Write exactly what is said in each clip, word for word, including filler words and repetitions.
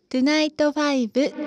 トゥナイトファイブ。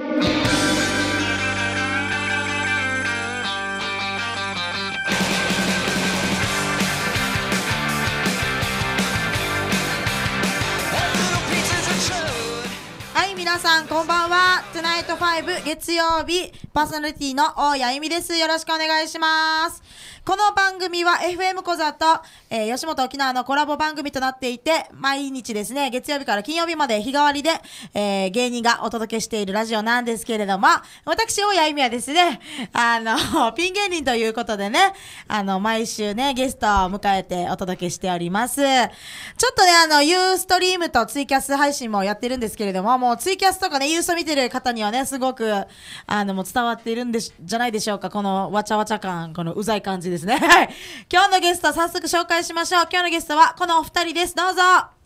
はい、皆さんこんばんは。トゥナイトファイブ月曜日パーソナリティの大谷由美です。よろしくお願いします。この番組は エフエム コザと、えー、吉本沖縄のコラボ番組となっていて、毎日ですね、月曜日から金曜日まで日替わりで、えー、芸人がお届けしているラジオなんですけれども、私大谷由美はですね、あのピン芸人ということでね、あの毎週ねゲストを迎えてお届けしております。ちょっとね、あのユーストリームとツイキャス配信もやってるんですけれども、もうツイキャスとかね、ユースト見てる方にはね、すごくあのもう伝わっているんでしじゃないでしょうか。このわちゃわちゃ感、このうざい感じですね。はい、今日のゲスト早速紹介しましょう。今日のゲストはこのお二人です。どうぞ。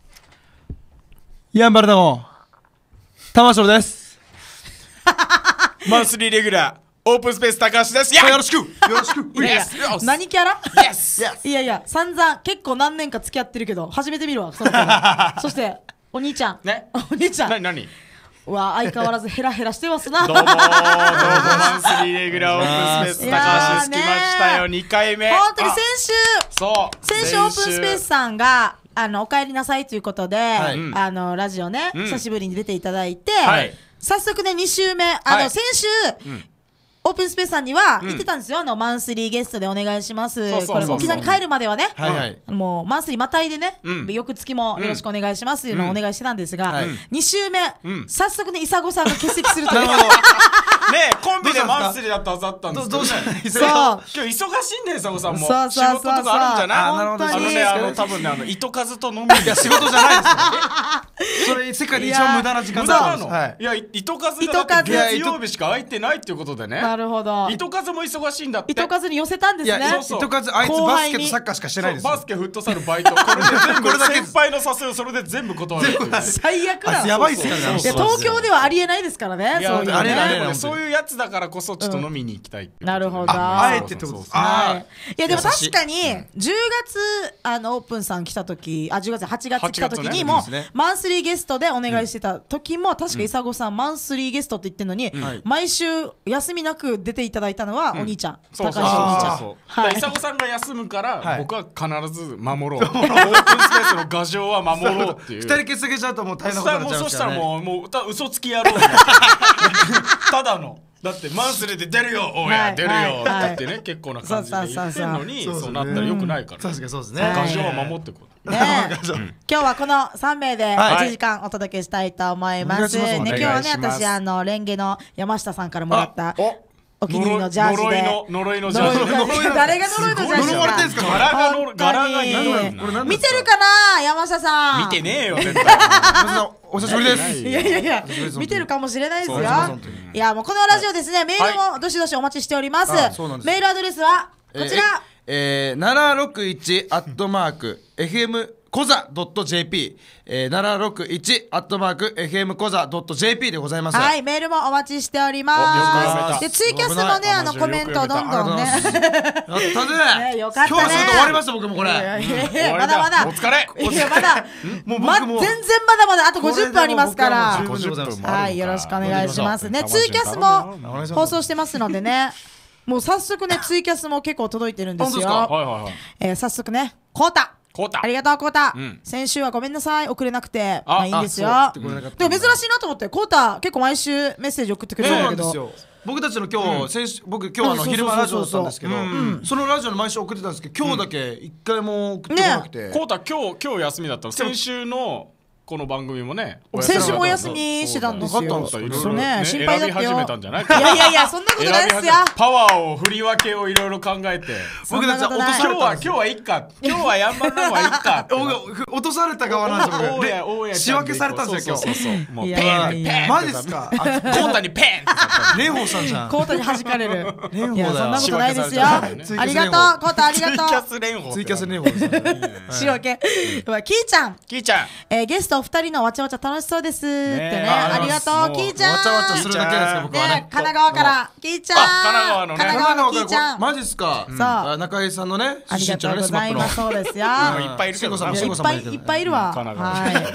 やんばるども玉城です。 マンスリーレギュラーオープンスペース高橋です。 よろしくよろしく。 いやいや、何キャラ？ Yes いやいや、散々結構何年か付き合ってるけど初めて見るわ、その子そしてお兄ちゃんね、 お兄ちゃんなになにうわ、相変わらずヘラヘラしてますな。 どうもーどうもマンスリーレギュラーオープンスペース高橋です。来ましたよ、にかいめ。 本当に先週そう先週オープンスペースさんがあのお帰りなさいということで、 はいあのラジオね、 うん久しぶりに出ていただいて、 はい早速ねに週目、あの、 はい先週、 うんオープンスペースさんにはうん言ってたんですよ、あのマンスリーゲストでお願いします。 そうそうそうそうこれ沖縄に帰るまではね、 はいはい。 もうマンスリーまたいでね、 うん翌月もよろしくお願いしますっていうのをお願いしてたんですが、 うんはいに週目、 うん早速ねイサゴさんが欠席するという。 なるほど。 ねえ、コンビでマンスリーだったはずだったんですけどね。 そう今日忙しいんだよ、佐古さんも。 そうそうそうそう仕事とかあるんじゃない？ あなるほどあのね、 本あの多分ね、あの糸数と飲み。いや、 仕事じゃないですよ。それ世界で一番無駄な時間無だ駄なの。 ったんです。はい。 いや、糸数がだって月曜日しか空いてないっていうことでね。 なるほど。 糸数も忙しいんだって。 糸数に寄せたんですね。 いや、 そうそう糸数あいつバスケとサッカーしかしてないですよ。 バスケ、フットサル、バイト、これで全部先輩の誘いをそれで全部断るっていう。 最悪だ。 あやばいっすよね。 いや東京ではありえないですからね。 いや、 そういうあれね。 だね、そういうやつだからこそちょっと飲みに行きたいっていう。 なるほど。 ああえてってことです。あはい。いやでも優しい確かにじゅうがつあのオープンさん来た時、あじゅうがつはちがつ来た時はちがつねにもですねマンスリーゲストでお願いしてた時も確かイサゴさんマンスリーゲストって言ってるのにはい毎週休みなく出ていただいたのはお兄ちゃん、 そう高橋お兄ちゃん。 そうそうそう。 はい伊佐子さんが休むから、 はい僕は必ず守ろう。オープンスペースの牙城は守ろうっていう。 二人欠席しちゃうともう大変なことになっちゃいそしたらますからね。 もうもうた嘘つき野郎みたいなただのだってマンスリーで出るよおや、 はい出るよ、 はいって言ってね結構な感じで言ってんのにそうそうそうそうなったらよくないから、 確かにそうですね。 はい牙城は守ってこう。 ねえ今日はこのさん名ではいいちじかんお届けしたいと思います。 お願いしますね、今日はねお願いします私あのレンゲの山下さんからもらったおお気に入りのジャージで。 呪いの呪いのジャージ呪いのジャージ誰が呪いのジャージ呪われてんすか柄がの本当に柄がいいのよこれ何見てるかな山下さん。 見てねえよ絶対お久しぶりです。 いやいやいやそうです見てるかもしれないですよ。 そうです本当にいやもうこのラジオですね、メールもどしどしお待ちしております。 あそうなんですメールアドレスはこちら。 えー、ななろくいちアットマーク エフエム コザ ドット ジェーピー、えー、ななろくいちアットマーク エフエム コザ ドット ジェーピー でございます。 はい、メールもお待ちしておりおよく読めたます。で、ツイキャスもね、あの、コメントどんどんね。 やったぜ。 ねよかったね今日はすぐ終わりました僕もこれ。 いやいやい終やわりだまだまだ。 お疲れいや、まだ、 もうま、 僕も全然まだまだあとごじゅっぷんありますから。 ごじゅっぷんでございますはい、よろしくお願いしますね。 ごツイキャスもお願いします放送してますのでね。もう早速ね、ツイキャスも結構届いてるんです本当ですよ。 はいはいはいえー早速ね、コータ。 こうたありがとう、コータうん。 先週はごめんなさい、送れなくて。 あまあいいんですよ。 あそう送ってこれなかったでも珍しいなと思って、コータ結構毎週メッセージ送ってくれそうるんだけど。 なんですよ。僕たちの今日、先週僕今日あのうん昼間ラジオだったんですけどそうそうそうそう、 そのラジオの毎週送ってたんですけど、今日だけ一回も送ってこなくて。 こうた今日今日休みだったの。先週のこの番組もね先週もお休みしてたんですよ。 そうだったんですよそうね、心選配だったよ。 び始めたんじゃないいやいやいや、そんなことないですよ。 パワーを振り分けをいろいろ考えて僕たちは落とさ今日はれたんですよ。 今日はいいか今日はやんばるのはいいかって僕落とされた側なんですよ。 大僕家大家で仕分けされたんですよそうそうそうもういペやいやいやンペンマジっすか。 コータにペンってなった蓮舫さんじゃん。 コートに弾かれる。 蓮舫いや、そんなだよ。 ことないですよ。 仕ありがとう、コートありツイキがとャス連合ツイキャス蓮舫です。 う。仕分け。うわキーちゃん。 キーちゃんえーゲストお二人のわちゃわちゃ楽しそうですってね。 ねえありがとう、 もうキーちゃん。 わちゃわちゃするだけですか僕はね。 ね神奈川から、キーちゃん。 あ神奈川のね神奈川のキーちゃん。 マジっすか。 そうあ中井さんのねありがとう出身地のねございます。 スマップの。 そうですよ。 もういっぱいいるけど慎吾さんもいやいっぱいいっぱいいるわ。 神奈川はい。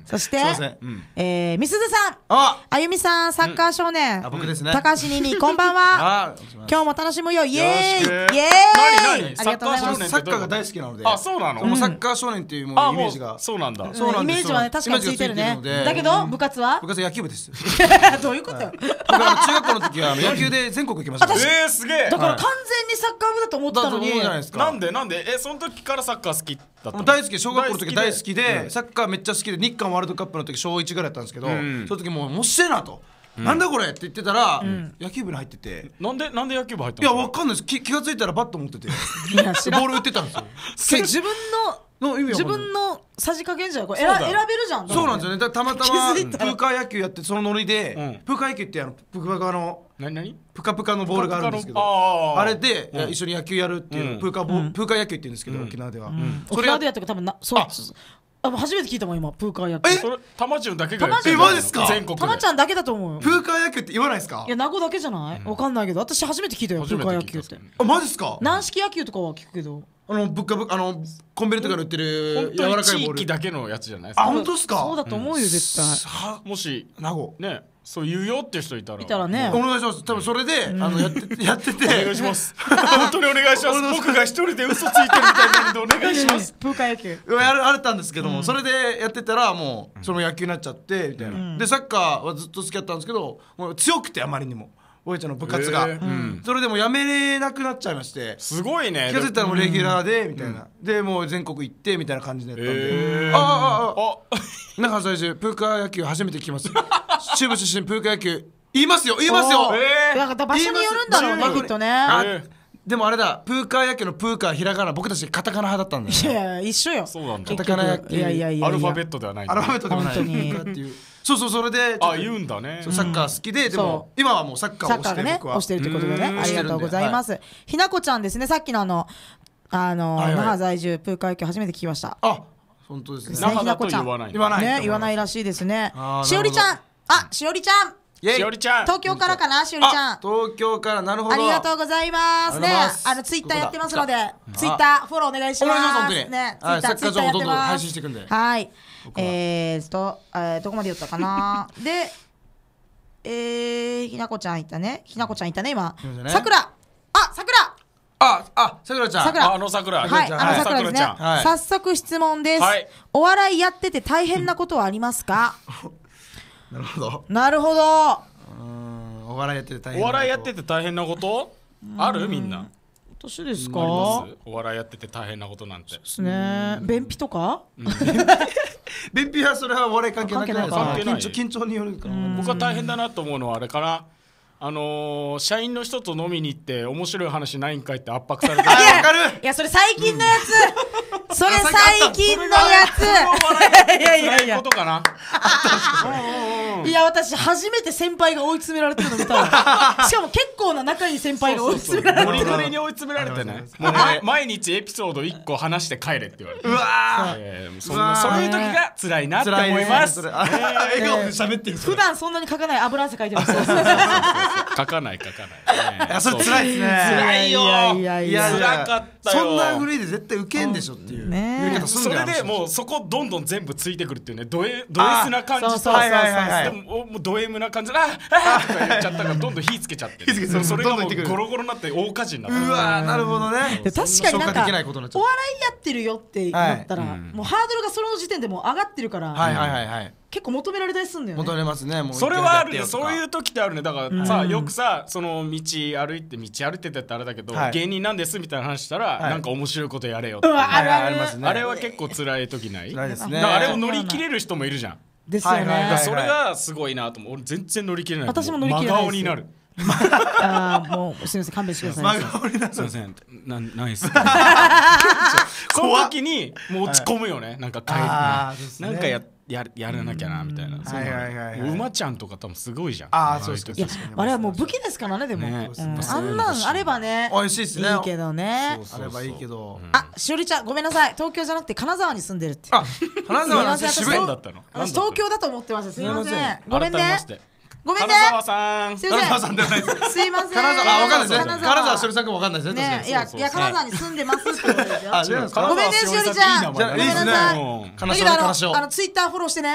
そしてすいません、 えーみすずさん、 ああゆみさん、サッカー少年、 あ僕ですね。 高橋ににこんばんは。 あ今日も楽しむよ、イエーイイエよろしくーイ何何ありがとうございます。 サッカー少年サッカーが大好きなので、 あそうなのもうサッカー少年っていうもあもううイメージが、 そうなんだそうなんですイメージはね、確かについてるねイメージがついてるの。でだけど、部活は部活野球部です。 どういうことよ。 僕あの中学校の時はあの野球で全国行きましたから。 えーすげえだから完全にサッカー部だと思ってたのにだと思うじゃないですか。 なんでなんでえその時からサッカー好きだったのもう大好き、小学校の時大好きで、 うんサッカーめっちゃ好きで、日韓ワールドカップの時小いちぐらいだったんですけど、 んその時もうもっしてえなと、なんだこれって言ってたら、野球部に入ってて、 なんでなんで野球部入ったいやのわかんないです、気気がついたらバット持ってて、 いや知らんボール打ってたんですよ。 それ自分のの意味わかんない自分のさじ加減じゃんこれそうだよ選選べるじゃん。 そうなんですよね。だからたまたま気づいたらプーカー野球やってそのノリで、 うんプーカー野球ってあのプカプカの何何プカプカのボールがあるんですけど、 あーあれで、 うん一緒に野球やるっていう、 うんプーカーボ、プーカー野球って言うんですけど、沖縄では、それや沖縄でやったから多分なそうああ初めて聞いたもん今プーカー野球。 えそれ玉順だけがやって玉順るえマジっすか全国でたまちゃんだけだと思うよ。 プーカー野球って言わないですかいや名護だけじゃないわかんないけど私初めて聞いたよプー初めて聞いたカー野球って。 あマジっすか軟式野球とかは聞くけどあのぶっかぶあのコンビニとかで売って本る柔当に地らかいボール域だけのやつじゃないですあか本当っすかそうだと思うよ絶対。 はもし名護ねそう言うよっていう人いたらいたらねお願いします。多分それで、あのやってやっててお願いします本当にお願いします僕が一人で嘘ついてるみたいなのでお願いしますプーカー野球。 やるあれたんですけども、それでやってたらもうその野球になっちゃってみたいな、でサッカーはずっと好きだったんですけど、もう強くてあまりにもおえちゃんの部活が、 へーうんそれでもうやめれなくなっちゃいまして、 すごいね気が付いたらもうレギュラーでみたいな、でもう全国行ってみたいな感じでやったんで、 へーあああああ那覇在住プーカー野球初めて聞きます中部出身プーカー野球言いますよ言いますよ、 えーだから場所によるんだろうね言いますきっとね。 あえーでもあれだプーカー野球のプーカーひらがな僕たちカタカナ派だったんだよいやいや一緒よ。 そうなんだ結カタカナ野球局いやいやいやいやアルファベットではないんだアルファベットでもない本当にプーカーっていうそうそうそれでちょっとあ言うんだねそうサッカー好きで、でそも今はもうサッカーをサッカーがねして僕は押してるってことでねうんありがとうございます。ひなこちゃんですねさっきのあのあのはいはい那覇在住プーカー野球初めて聞きました。 あ本当ですね那覇だと言わない言わないね言わないらしいですねあー。 しおりちゃんあしおりちゃんイエイしおりちゃん東京からかなしおりちゃんあ。東京からなるほどありがとうございますね。 ありがとうございますあのツイッターやってますのでここだツイッターフォローお願いします。 お願いします本当にねツイはいッターツイッターやってサッカー情報どんどんます配信していくんではいえーっとえーどこまで言ったかなでえーひなこちゃんいたねひなこちゃんいたね今いましたねさくらあさくらああさくらちゃんさくらああの桜はい、 はいあのさくらですね、 さくらちゃんはい早速質問です、 はいお笑いやってて大変なことはありますかなるほどなるほどうーんお笑いやってて大変おなこと笑いやってて大変なことあるみんな年ですかありますお笑いやってて大変なことなんてですね便秘とか便秘はそれはお笑い関係なくないですか関係ない緊張緊張によるから僕は大変だなと思うのはあれかなあのー、社員の人と飲みに行って面白い話ないんかいって圧迫されてあわかるいやそれ最近のやつ、それあさっきあった最近のやついやいやいや辛いことかないや私初めて先輩が追い詰められてるの見たわしかも結構な仲いい先輩が追い詰められてるゴリゴリに追い詰められてねもう毎毎日エピソードいっこ話して帰れって言われてうわーえーそんうわーなそういう時が辛いなって思辛いいますそれあ笑顔で喋ってる普段そんなに書かない油汗かいてます書かない書かないいやそれ辛いですね辛いよいやいやいやいや辛かったよそんなフリーで絶対ウケんでしょっていうねえ言い方すんそだよれでもうそこどんどん全部ついてくるっていうねド S ド S な感じとそうそうそうそうはいはいはいはいでももうド M な感じで「ああとか言っちゃったからどんどん火つけちゃって火つけてそそれがもうどんどん言ってくるゴロゴロになって大火事になったうわーなるほどねで確かになん消化かできないことになっちゃおう笑いやってるよってなったら、 はいうんもうハードルがその時点でもう上がってるから、 はいはいはいはい結構求められたりするんだよね求めますねもうそれはあるねやってよとかそういう時ってあるねだからさよくさその道歩いて道歩いててってあれだけどはい芸人なんですみたいな話したらいなんか面白いことやれよってうわあるあるはいありますねあれは結構辛い時ない辛いですねだからあれを乗り切れる人もいるじゃんですよね、 はいはいはいだからそれがすごいなと思う俺全然乗り切れない私も乗り切れないです真顔になるあーもうすみません勘弁してください、 真顔になるすいませんなないっすその時にもう落ち込むよねなんか帰りあーそうですねなんかやややらなきゃなみたいなそうなのはいはいはいはい馬ちゃんとか多分すごいじゃんあーそうですかいやあれはもう武器ですからねでも、 ねうんそうあんなんあればね美味しいっすねいいけどねあればいいけどあしおりちゃんごめんなさい東京じゃなくて金沢に住んでるってあ金沢なんすいません渋い何だったの私東京だと思ってましたすいませんすいませんごめんね改めましてごめんね金沢さんすいません金沢さんではないですすいません金沢あわかんないですね金金沢しおりさんかもわかんないですね確かにねいやそうそういや金沢に住んでますってことですよあそうなんですかごめんねしおりちゃんじゃあいいですねごめんなさいうん金だけどあの沢金賞あのツイッターフォローしてね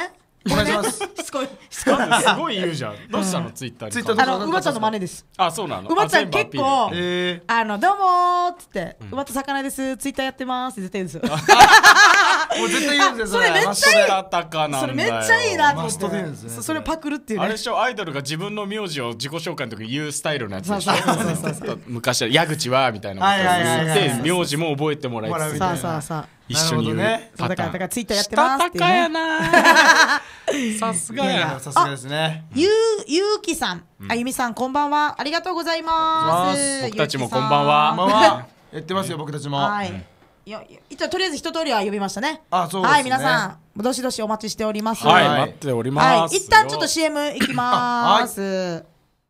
お願いします。 しつこいしつこいすごい言うじゃん。どうしたのツイッターに。 ツイッターあのうまちゃんの真似です。 あ、そうなの。 うまちゃん結構えー、 あのどうもーっつってうまと魚ですツイッターやってますって絶対言うんですよ。 もう絶対言うんですよ。 それめっちゃいいマストカタカなんだよ。 それめっちゃいいなと思っマストで言うんてですねそそれパクるっていうね。 あれでしょ、アイドルが自分の名字を自己紹介の時に言うスタイルのやつでしょ。 そうそうそうそう昔は矢口はみたいなことはいはいはいはい言って名字も覚えてもらいつつさあさあさあ一緒に言うなるほどねそうだからだパターン。 からツイッターやってますっていうしたたかやね。 な。さすがいやいやや。 さすがですね。 ゆうゆうきさん、あゆみさんこんばんはありがとうございます。 僕たちもこんばんはこんばんは。やってますよ僕たちも。 はい。いや一応とりあえず一通りは呼びましたね。 あ、そうですね。 はい皆さんどしどしお待ちしております。 はい、 はい待っておりはいます。 一旦ちょっと シーエム いきまーす。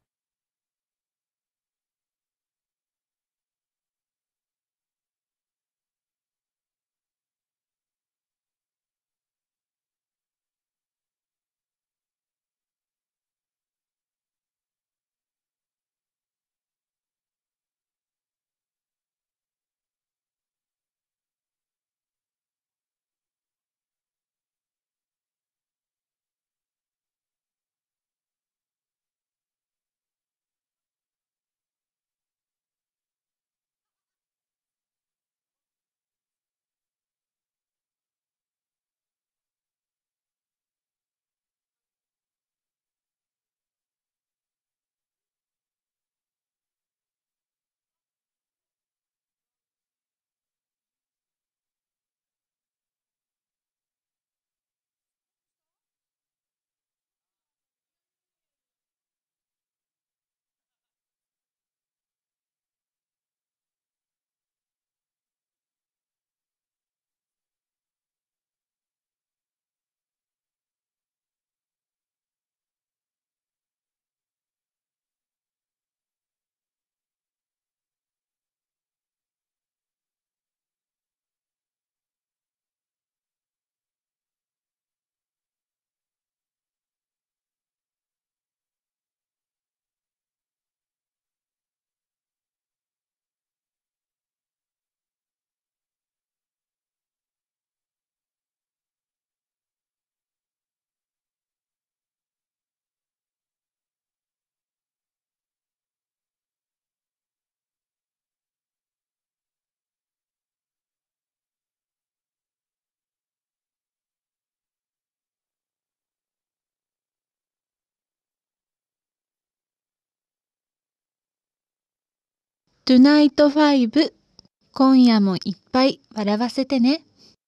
トゥナイトファイブ、今夜もいっぱい笑わせてね。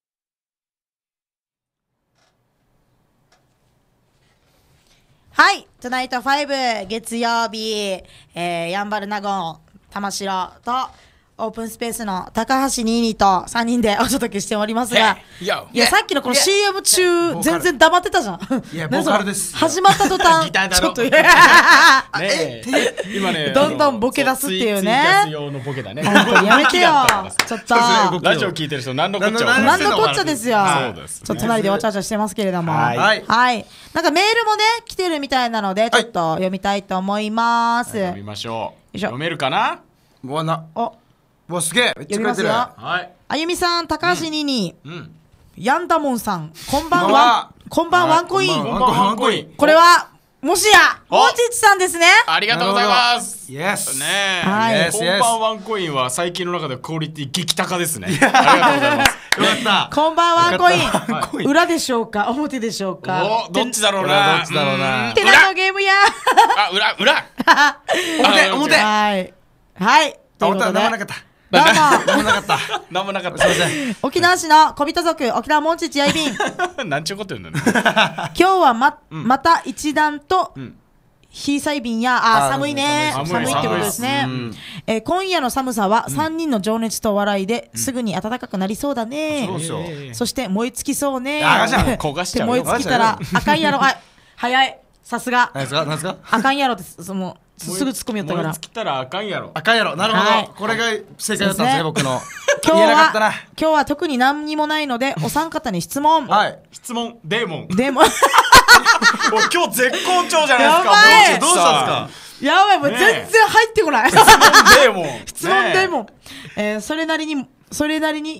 はい、トゥナイトファイブ月曜日、えー、やんばる納言玉城とオープンスペースの高橋ニーニーとさんにんでお届けしておりますが、 いやいやさっきのこの シーエム 中全然黙ってたじゃん。 いや何そのボーカルです始まった途端ギターだろちょっとねえ今ねどんどんボケ出すっていうねツイツイキャス用のボケだね。 本当にやめてよちょっとラジオ聞いてる人何のこっちゃ何のなんのこっちゃですよ。 そうですねちょっと隣でわちゃわちゃしてますけれども。 はいはいはい。なんかメールもね、来てるみたいなので、ちょっと読みたいと思います。 読みましょう。 いしょ読めるかな。 うわな。 お、 うわすげえ。めっちゃ書いてる。 読みますよはい。 あゆみさん、高橋にに、 うん。 ヤンダモンさん、こんばんこんばんはは。 こんばんワンコイン。 こんばんはこんばんはワンコイン。 これは、もしや、 おおちちさんですね。 ありがとうございます。 イエス。 ねえ、 はい Yes, こん yes ばんワンコインは最近の中でクオリティ激高ですね。ありがとうございます。 よかった。 こんばんワンコイよかったワンコイン。 ン裏でしょうか表でしょうかお、どっちだろうどな。 っちだろうなうんテラのゲームや。 あ、裏、裏。 表表。あ、 はい。はい。ということで歌名前なかった。 どうも。 名前なかった。 なんもなかった。すいません。 沖縄市の小人族沖縄モンチッチやいびんなんちゅうこと言うんだね。 今日はま,、また一段と、 んヒーサイビンやああー寒いね寒い寒いってことですね、 寒いですえー今夜の寒さはさんにんの情熱と笑いですぐに暖かくなりそうだね、 そうですよ。 そして燃え尽きそうねあーじゃあで焦がしちゃうよ燃え尽きたらあかんやろあ早いさすが何ですか何ですか。 あかんやろですそのすぐ突っ込みよったから燃え尽きたらあかんやろ。 赤いやろ。なるほはいど。これが正解だったんですね、 そう僕の。 今日言えなかったなは。今日は特に何にもないのでお三方に質問、 はい。 質問、デーモン。 でもおい今日絶好調じゃないですか。 やばいどうしたんですか。 やばいもうね全え然入ってこない質問デーモン。 質問でねも、えーそれなりにそれなりに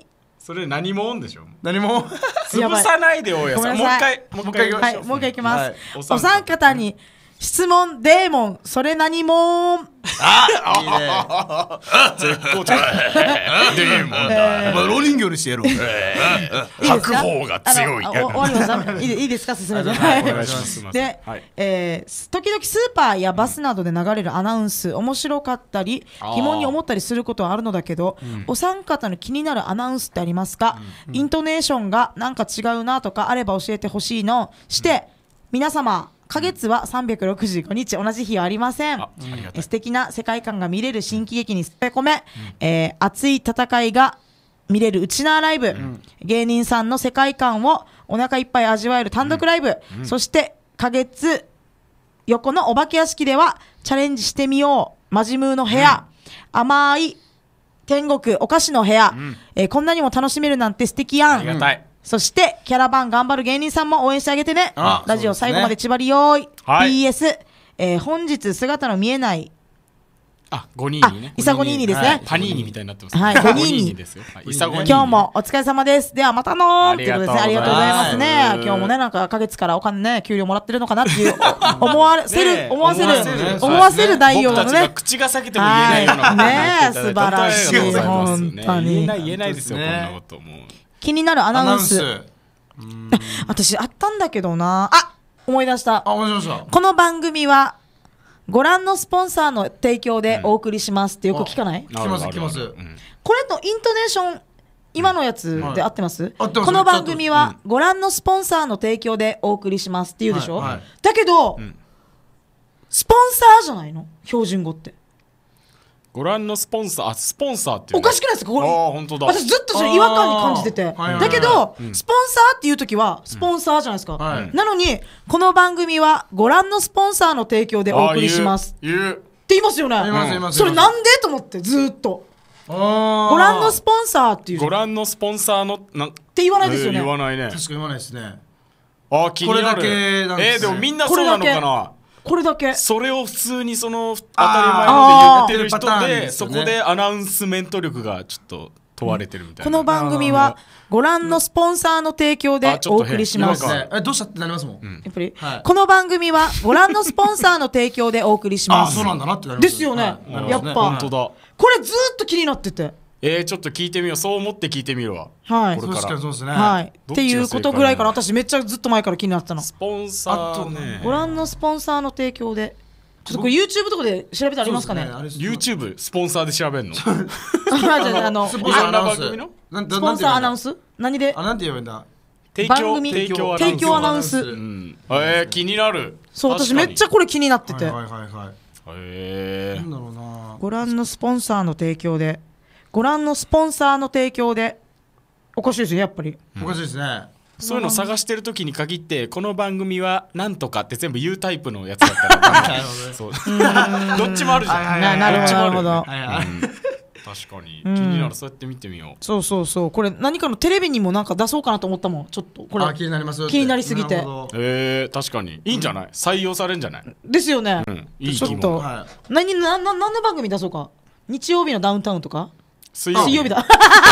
それ何もんでしょ。 何も潰さないで大家さん。もう一回もう一回はい、もう一回いきます。 はいお三方に質問デーモンそれ何もん。 いいね。 絶好調。デーモンだ。 お前老人形にしてやろう。 白鵬が強い。 あのあお終わります。いいいいですか進めて。 はいお願いします。 で、 はいえー時々スーパーやバスなどで流れるアナウンス、面白かったりあー疑問に思ったりすることはあるのだけど、お三方の気になるアナウンスってありますか、イントネーションがなんか違うなとかあれば教えてほしいのして、皆様花月はさんびゃくろくじゅうごにち同じ日はありません。 あありがたい素敵な世界観が見れる新喜劇にすっぺ込め、えー熱い戦いが見れるウチナーライブ、芸人さんの世界観をお腹いっぱい味わえる単独ライブ、そして花月横のお化け屋敷ではチャレンジしてみようマジムーの部屋、甘い天国お菓子の部屋、えーこんなにも楽しめるなんて素敵やん。 ありがたい。 そしてキャラバン頑張る芸人さんも応援してあげてね。 あラジオそうですね最後まで縛りよーい、 はいピーエス、えー本日姿の見えないあ、ゴニーニね。 イサゴニーニですね、 はいパニーニみたいになってます。 はいゴゴニーニニーニですよ。はいイサゴニーニ。 今日もお疲れ様です。ではまたのーっていうことですね。あありがとうごりがとうございざいまますすね。今日もね、なんか花月からお金ね、給料もらってるのかなっていう、思わせる、 ねえ思わせる思わせる、 思わせる内容の僕たちがね。 口が裂けても言えないようなことをはい言っていただいてねえ素晴らしい本当にありがとうございます本当に言えない言えないですよ、 本当ですねこんなこともう。 気になるアアナウンナウンス。 ス。 私あったんだけどな。あ、思い出した。 あ、面白そう。 この番組はご覧のスポンサーの提供でお送りしますってよく聞かない？ 聞きますあるある聞きますあるうんこれとイントネーション今のやつで合ってます？ 合ってますこの番組はご覧のスポンサーの提供でお送りしますって言うでしょ？ はいはいだけど、 んスポンサーじゃないの？標準語ってご覧のスポンサー、あ、スポンサーっていうのおかしくないですかこれ？ ああ、本当だ。 私ずっとそれ違和感に感じてて、 あーはいはいはいだけど、スポンサーっていう時はスポンサーじゃないですか、 はいなのにこの番組はご覧のスポンサーの提供でお送りしますってあー言う。言う言いますよね。 言います言いますそれなんでと思ってずーっとあーご覧のスポンサーっていうっご覧のスポンサーのなんて言わないですよね、 えー言わないね。 確かに言わないですね。 あー、気になる。 これだけなんですねえー、でもみんなそうなのかな。 これだけそれを普通にその当たり前ので言ってる人あーパターンで、 ですよねそこでアナウンスメント力がちょっと問われてるみたいな。 この番組はご覧のスポンサーの提供でお送りします。 あちょっとねえ、どうしたってなりますもん。 やっぱり、 はいこの番組はご覧のスポンサーの提供でお送りしああ、 ます。 そうなんだなってなります。 ですよねはいなりますねやっぱ本当だ。 これずーっと気になってて、 えー、ちょっと聞いてみよう。そう思って聞いてみるわ。 はいこれ確かにそうですね。 はい、 どっちがっていうことぐらいかな。私めっちゃずっと前から気になってたの。 スポンサあとーね。 ご覧のスポンサーの提供で、ちょっとこれ YouTube とかで調べてありますかね？ そうですねあれ YouTube スポンサーで調べんの？ あじゃああのスポンサーアナウンスいろんな番組のなんスポンサーアナウンスス何で？ あ、なんて言えばいいんだ提供番組提供アナウンス。 提供アナウンスうん。えー、気になる。 そう、私めっちゃこれ気になってて、 はいはいはいはい。 へえなんだろうな。 ご覧のスポンサーの提供で、ご覧のスポンサーの提供で、おかしいですよやっぱり。 おかしいですね。 そういうの探してる時に限ってこの番組はなんとかって全部言うタイプのやつだったらダメそうどっちもあるじゃん、 はいはいななるほどなるほど。 はいはい。 うん確かに気になる、そうやって見てみよう。 そうそうそう、これ何かのテレビにもなんか出そうかなと思ったもん。ちょっとこれあ、気になりますよって気になりすぎてなるほどえー、確かにいいんじゃない、採用されるんじゃない、 ですよね。 うん、いい気もちょっとは何なな何の番組出そうか。日曜日のダウンタウンとか。 水水曜日だ。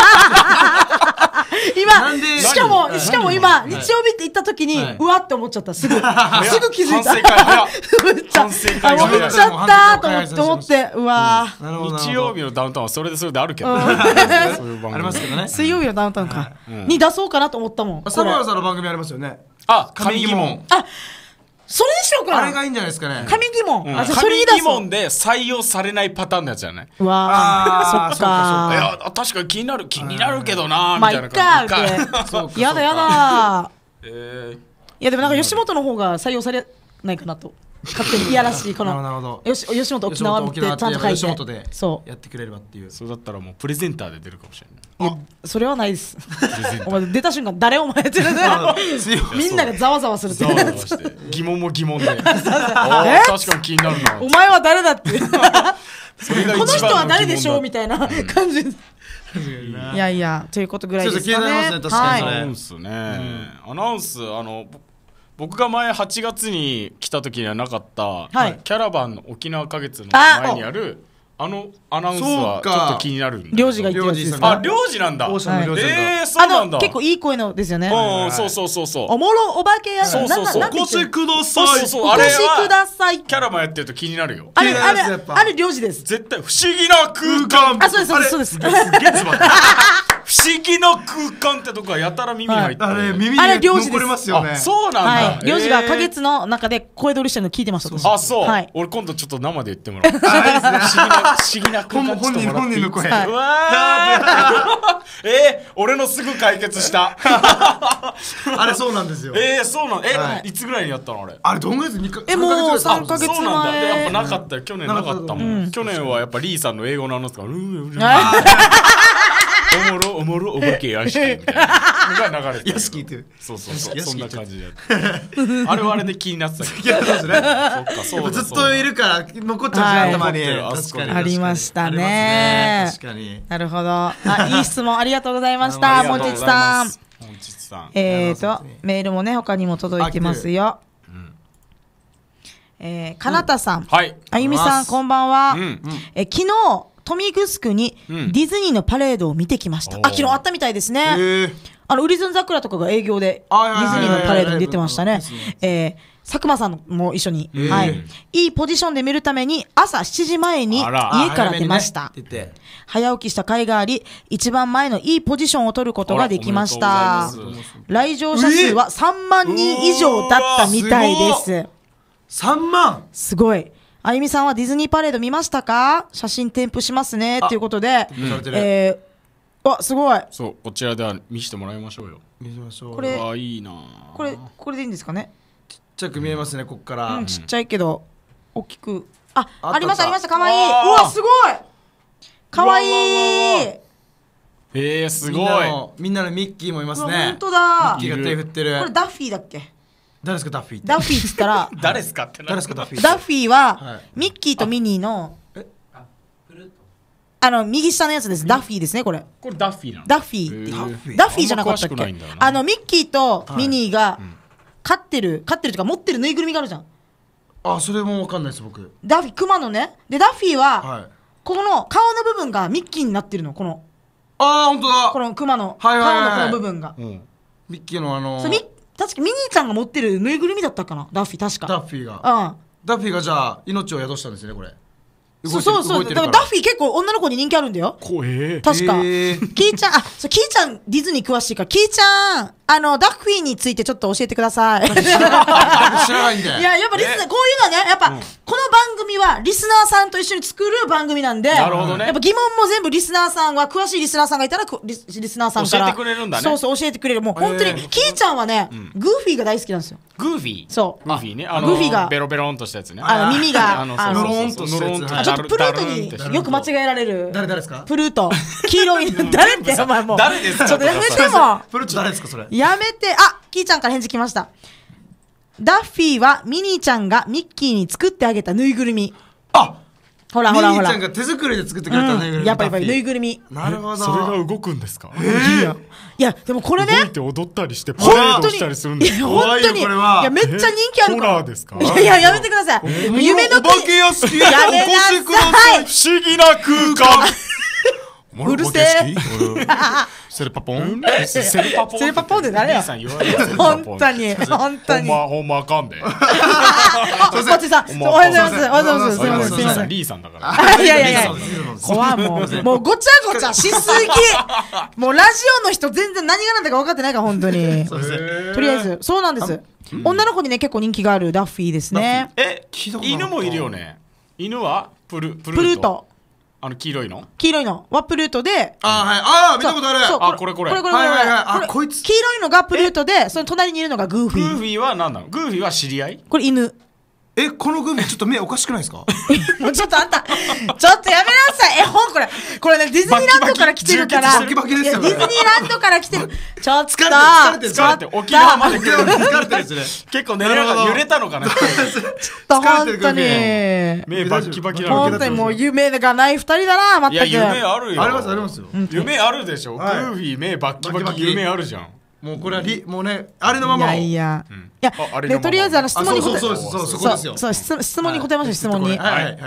な今んでしかも何しかも今何日曜日って言った時に、 はいうわって思っちゃった。すぐすぐ気づいた。 反省会早っ思っちゃ反省会があ思っちゃったと思って思ってうわーなるほど。 日曜日のダウンタウンはそれでそれであるけど、 うんそういう番組ありますけどね。 水曜日のダウンタウンかうんに出そうかなと思ったもん。こサれバラさんの番組ありますよね。 あ神疑問。 それにしようかな。 あれがいいんじゃないですかね。 神疑問。 うんあじゃあそれ神に出そう疑問。で採用されないパターンのやつじゃない、 うわあーーそっかいや確かに気になる気になるけどなみまあいたいなっか感じってそうかやだやだ。 えいやでもなんか吉本の方が採用されないかなと勝手にいやらしいこなるほどのなるほど。 よし吉本沖縄ってちゃんと書いて吉本でそやってくれればっていうー、。それだったらもうプレゼンターで出るかもしれない。 ういやそれはないですプレゼンターお前出た瞬間誰お前ってみんながざわざわするってざわざわして疑問も疑問であー確かに気になるなお前は誰だってこそれがの一番人は誰でしょう疑みたいな感じいやいやということぐらいですかね。 そうそう気になりますね確かにそれはい問だアナウンスね、アナウンスあのぼ僕が前はちがつに来た時にはなかった、 はいキャラバンの沖縄花月のあ前にあるあのアナウンスはちょっと気になるんだ。 りょうじが言ってるやつですか。 あ、りょうじなんだ。 オーシャンのりょうじなんだ。 えー、そうなんだ。 結構いい声のですよね。 うん、そうそうそうそう。 おもろお化けやつ。 そうそうそう。 お越しください。 そうそうそう。 お越しください。 キャラもやってると気になるよ。 あれあれあれりょうじです。 絶対不思議な空間。 あ、そうですそうですそうです。 不思議な空間ってとこはやたら耳入ってあれ耳にあれ漁師です残りますよね。 そうなんだ。 はい、漁師が花月の中で声取りしてるの聞いてました。 あ、そう。 はい、 俺今度ちょっと生で言ってもらおう。不思議な不思議な空間。 本人本人の声。 うわー。え、俺のすぐ解決した。 あれそうなんですよ。 え、そうなん。え、いつぐらいにやったのあれ。 あれどんぐらいです？ え、もう三ヶ月前。 そうなんだ。やっぱなかったよ。去年なかったもん。去年はやっぱリーさんの英語のアナウンスが。おもろおもろお化け屋敷みたいなのが流れてる。 屋敷って。 そうそうそう。そんな感じで。あれはあれで気になってたけど。 いやそうですね。 そっかそうだ。 ずっといるから残っちゃう頭に。 確かにありましたね。 確かに。 なるほど。あ、いい質問ありがとうございました。もんちちさん。 もんちちさん。 えっとメールもね他にも届いてますよ。えー、かなたさん。 はい。 あゆみさんこんばんは。え昨日。豊見城にディズニーのパレードを見てきました。うん、あ、昨日あったみたいですね。あのウリズン桜とかが営業でディズニーのパレードに出てましたね。えー、佐久間さんも一緒に、はい、いいポジションで見るために朝しちじまえに家から出ました。早起きした甲斐があり、一番前のいいポジションを取ることができました。来場者数はさんまんにん以上だったみたいです。 さんまんすごい。あゆみさんはディズニーパレード見ましたか？写真添付しますねということで、えー、わすごい。 そうこちらでは見せてもらいましょうよ。 見せましょう。 これいいな。 これこれでいいんですかね？ ちっちゃく見えますねここから。 うん、ちっちゃいけど大きくあありましたありました可愛い。うわすごい。可愛い。 えーすごい。 みんなのミッキーもいますね。 本当だ。 ミッキーが手振ってる。 これダッフィーだっけ？ 誰ですかダッフィーって。 ダッフィーっつったら誰ですかって誰ですかダッフィー。 ダッフィーはミッキーとミニーのあの右下のやつです。ダッフィーですねこれ。 これダッフィーなの。 ダッフィーダッフィーじゃなかったっけ？あのミッキーとミニーが飼ってる飼ってるとか持ってるぬいぐるみがあるじゃん。 あ、それもわかんないです僕。 ダッフィークマのね。でダッフィーはこの顔の部分がミッキーになってるの。このああ本当だ。 このクマの顔のこの部分がミッキーのあの確かミニーちゃんが持ってるぬいぐるみだったかなダッフィー確か。 ダッフィーが。 うん。 ダッフィーがじゃあ命を宿したんですねこれ。 そうそうそう。だからダッフィー結構女の子に人気あるんだよ。 こえ確か。キーちゃんあそうキーちゃんディズニー詳しいからキーちゃんあのダッフィーについてちょっと教えてください。知らないんで。 いややっぱリスナーこういうのはねやっぱ、うん、この番組はリスナーさんと一緒に作る番組なんで。 なるほどね。 やっぱ疑問も全部リスナーさんは詳しいリスナーさんがいたらリス、リスナーさんから教えてくれるんだね。 そうそう教えてくれる。もう本当にキーちゃんはね、うん、グーフィーが大好きなんですよ。 グーフィー。 そう。 グーフィーね。あのグーフィーがベロベロンとしたやつね。 あの耳があのノロンとしたやつ。 ちょっとプルートによく間違えられる。 誰誰ですか？ プルート。黄色い誰ってお前もう。 誰ですか？ ちょっとやめても。 プルート誰ですかそれ？ やめて。あ、キーちゃんから返事来ました。ダッフィーはミニーちゃんがミッキーに作ってあげたぬいぐるみ。 あ、 ほらほらほら。 ミニーちゃんが手作りで作ってくれたぬいぐるみ。 やっぱりぬいぐるみ。 なるほど。 それが動くんですか？ いやでもこれね。 動いて踊ったりしてパレードしたりするんですか？ 本当に。いやめっちゃ人気あるから。 ホラーですか？ いやいややめてください。夢のお化け屋敷へお越しください。 不思議な空間。 うるせえ。 セルパポンセルパポンセルパポンって誰や。本当に本当に。 ほんまほんまあかんで。 おちさんおはようございます。おはようございます。すみませんすみません。 リーさんだから。 いやいやいや。怖いもうもうごちゃごちゃしすぎ。もうラジオの人全然何がなんだか分かってないから本当に。とりあえずそうなんです。女の子にね結構人気があるダッフィーですね。 え犬もいるよね。犬はプルプルート。 あの黄色いの黄色いのはプルートで、 あはいああ見たことある。 あこれこれこれこれこれあこいつ黄色いのがプルートでその隣にいるのがグーフィー。 グーフィーは何なの？グーフィーは知り合い？ これ犬。 えこのグーフィーちょっと目おかしくないですか？ もうちょっとあんたちょっとやめなさい。えほんこれこれねディズニーランドから来てるから。 バキバキですよ。 ディズニーランドから来てる。ちょっと疲れて疲れて疲れて沖縄まで来る。 疲れてるですね。 結構寝れ揺れたのかな。 ちょっと本当に目バキバキなの。 本当にもう夢がない二人だな。全く。 いや夢あるよ。 ありますありますよ。 夢あるでしょ。グーフィー目バキバキ夢あるじゃん。 もうこれはリもうねあれのまま。 いやいや。いやでとりあえずあの質問に答え。 そうそうそうそうそこですよ。 そう質問に答えましょう質問に。 はいはい。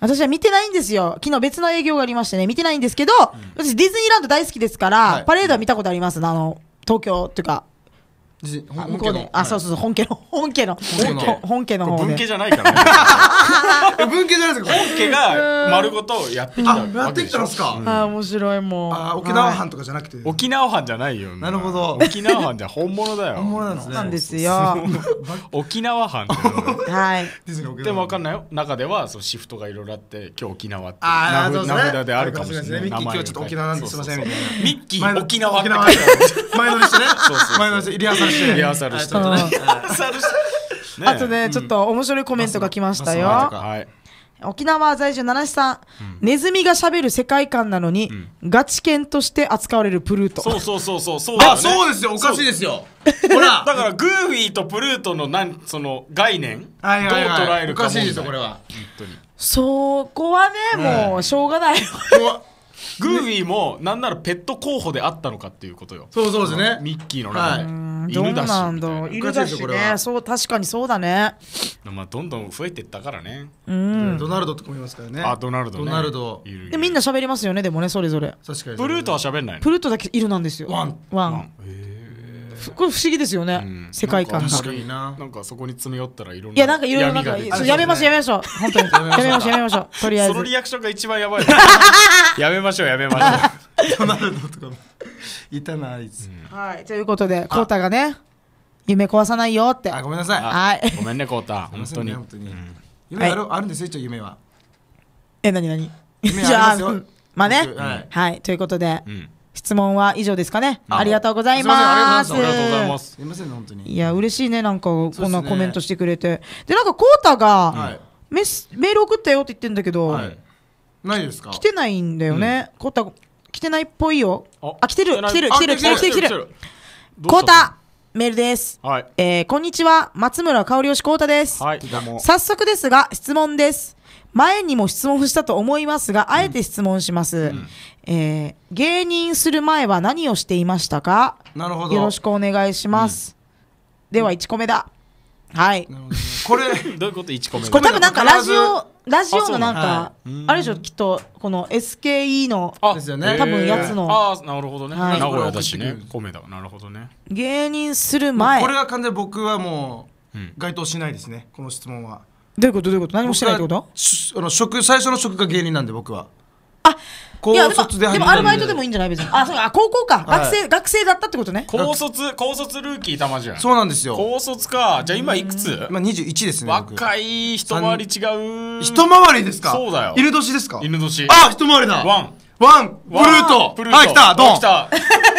私は見てないんですよ。昨日別の営業がありましてね、見てないんですけど、私ディズニーランド大好きですから、 はい、 パレードは見たことあります。あの、東京っていうか、あ向こうで、あ、そうそうそう、本家の、本家の、本家の方で。 文家じゃないからね。 文系じゃないですか。 本家が丸ごとやってきたわけでしょ。 やってきたんですか。 あ、面白いもん。 あ、沖縄藩とかじゃなくて。 沖縄藩じゃないよ。 なるほど。 沖縄藩じゃ本物だよ。 本物なんですね。 なんですよ。 沖縄藩って。 はい。 でもわかんないよ。中ではそうシフトがいろいろあって、今日沖縄って名札であるかもしれない。 ミッキー今日ちょっと沖縄なんですいませんみたいな。 ミッキー沖縄って。 前乗りしてね。前乗りしてリハーサルして。 リハーサルして。 あとね、ちょっと面白いコメントが来ましたよ。沖縄在住七七さん、ネズミがしゃべる世界観なのにガチ犬として扱われるプルート。 そうそうそうそうそう。 あ、そうですよ、おかしいですよ。ほら、 だからグーフィーとプルートのなんその概念どう捉えるか。 おかしいですよこれは。 そこはね、もうしょうがない。 グーフィーもなんならペット候補であったのかっていうことよ。 そうそうですね。 ミッキーの中で犬だし、犬だしね。そう、確かにそうだね。 まあどんどん増えていったからね。 ドナルドとかもいますからね。 あ、ドナルドね。 ドナルド。 でみんな喋りますよね、でもね、それぞれ。 確かに。 プルートは喋んないの。 プルートだけ犬なんですよ。ワンワン。これ不思議ですよね、世界観が。 確かにな。 なんかそこに詰め寄ったらいろんな。 いや、なんかいろいろなんかやめましょうやめましょう、本当にやめましょうやめましょう、とりあえず。 そのリアクションが一番やばい。やめましょうやめましょう。 ドナルドとかもいたなあいつ。 はい、ということでコウタがね、夢壊さないよって。 あ、ごめんなさい。 はい。 ごめんねコウタ、本当に。 本当に。夢あるあるんですよ、一応夢は。 え、なになに。 夢ありますよ。 まあね、はい、ということで。質問は以上ですかね。ありがとうございます。 ありがとうございます。 すみません本当に。 いや嬉しいね、なんかこんなコメントしてくれて。でなんかコウタがメール送ったよって言ってんだけど、 ないですか？ 来てないんだよね。コウタ来てないっぽいよ。あ、来てる来てる来てる来てる来てる来てる。コウタメールです。はい。えーこんにちは、松村香織よしコウタです。はい。早速ですが質問です。前にも質問したと思いますが、あえて質問します。うんえー、芸人する前は何をしていましたか？ なるほど。 よろしくお願いします。うん、ではいちこめだ。はい。 これどういうこといちこめ？ これ多分なんかラジオラジオのなんか あ,、はい、あれでしょきっとこの エスケーイー のですよね。 多分やつの。 ああなるほどね。はい、名古屋だしね。米だ。なるほどね。 芸人する前。 これは完全に僕はもう該当しないですね。この質問は。 どういうことどういうこと何もしてないってこと？ あの職最初の職が芸人なんで僕は。 あ。 高卒ででもアルバイトでもいいんじゃない別に。あ、そうか、高校か。学生、学生だったってことね。 高卒、高卒ルーキーたまじゃん。 そうなんですよ。 高卒か。じゃあ今いくつ？ 今にじゅういちですね。 若い、一回り違う。 一回りですか？ そうだよ。 犬年ですか？ 犬年。 あ、一回りだ。ワン。ワン。プルート。はい、来た。ドン。来た。はい、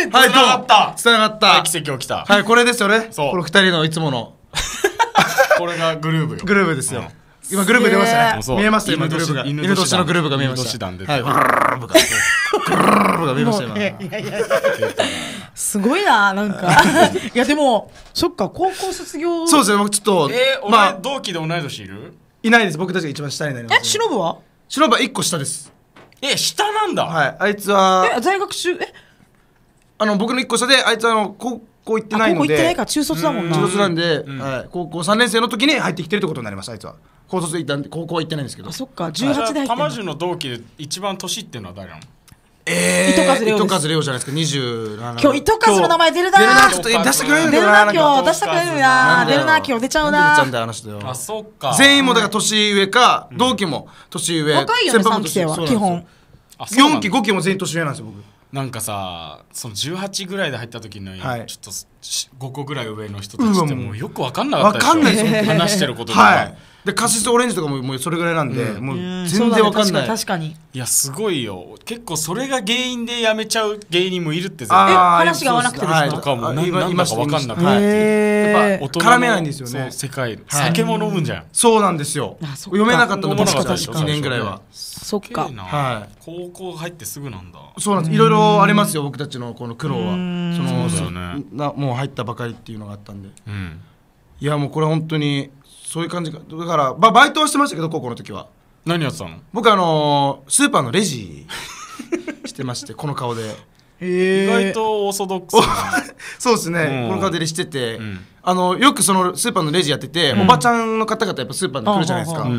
ドン。つながった。つながった。 奇跡起きた。 はい、これですよね。 そう。 この二人のいつもの。 これがグルーブよ。 グルーブですよ。今グループ出ましたね。見えます今グループが。犬年のグループが見えました。はい。グループが。グループが見えました今。 すごいななんか。いやでもそっか高校卒業。 そうですね僕ちょっと。 えお前同期で同い年いる？ いないです。僕たちが一番下になります。 えしのぶは？ しのぶはいっこ下です。 え下なんだ。 はい。あいつは。 え在学中え？ あの僕のいっこ下であいつはあの高校行ってないので。 高校行ってないから中卒だもんな。 中卒なんではい高校さんねん生の時に入ってきてるってことになりましたあいつは。高卒行ったんで高校は行ってないんですけど。 あそっかじゅうはちで入ってる。 玉順の同期で一番年っていうのは誰なの？ えー、糸数レオです。糸数レオじゃないですかにじゅうなな。 今日糸数の名前出るな。 出るなちょっと出してくれるんだよな。出るな今日出してくれるな。出るな今日出ちゃうな。 出ちゃうんだよあの人よ。 あそっか。 全員もだから年上か同期も年上。 若いよねさんき生は基本。 よんきごきも全員年上なんですよ僕。 なんかさそのじゅうはちぐらいで入った時のちょっとごこぐらい上の人たちってもうよく分かんなかったでしょ。 分かんないです話してることとか。 でカシスオレンジとかももうそれぐらいなんでもう全然分かんない。 確かに。 いやすごいよ結構それが原因で辞めちゃう芸人もいるって絶対。え話が合わなくてですか？ とかもなんだか分かんなくて。 やっぱ絡めないんですよね。 世界酒も飲むんじゃん。 そうなんですよ。読めなかったの確かにねんぐらいは。 そっか。 はい。 高校入ってすぐなんだ。 そうなんです。いろいろありますよ僕たちのこの苦労は。そのなもう入ったばかりっていうのがあったんで。いやもうこれ本当にそういう感じか。だからババイトはしてましたけど高校の時は。 何やってたの？ 僕あのスーパーのレジしてましてこの顔で。 意外とオーソドックス。 そうですね。この顔でしてて、あのよくそのスーパーのレジやってて、おばちゃんの方々やっぱスーパーに来るじゃないですか。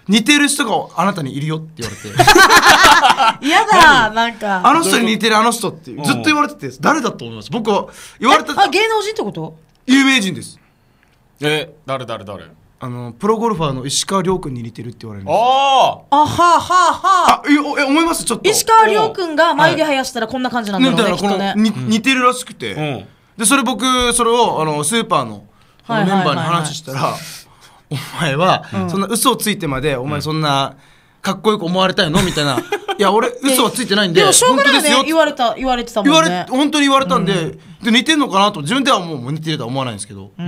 似てる人があなたにいるよって言われて嫌だなんかあの人に似てるあの人ってずっと言われてて誰だと思います？僕は言われたあ芸能人ってこと？ 有名人です。 え誰誰誰？ あのプロゴルファーの石川遼君に似てるって言われるんです。 ああはあはあはああええ思います？ちょっと石川遼君が眉毛生やしたらこんな感じなんだろうね、 はい、 きっとねに似てるらしくて、 うん、 でそれ僕それをあのスーパーのメンバーに話したらお前は、うん、そんな嘘をついてまでお前そんなかっこよく思われたいのみたいな、いや俺嘘はついてないんででもしょうがないよね言われた言われてたもんね。 言われ本当に言われたんで、うん、で似てんのかなと自分ではもう似てるとは思わないんですけど、うん、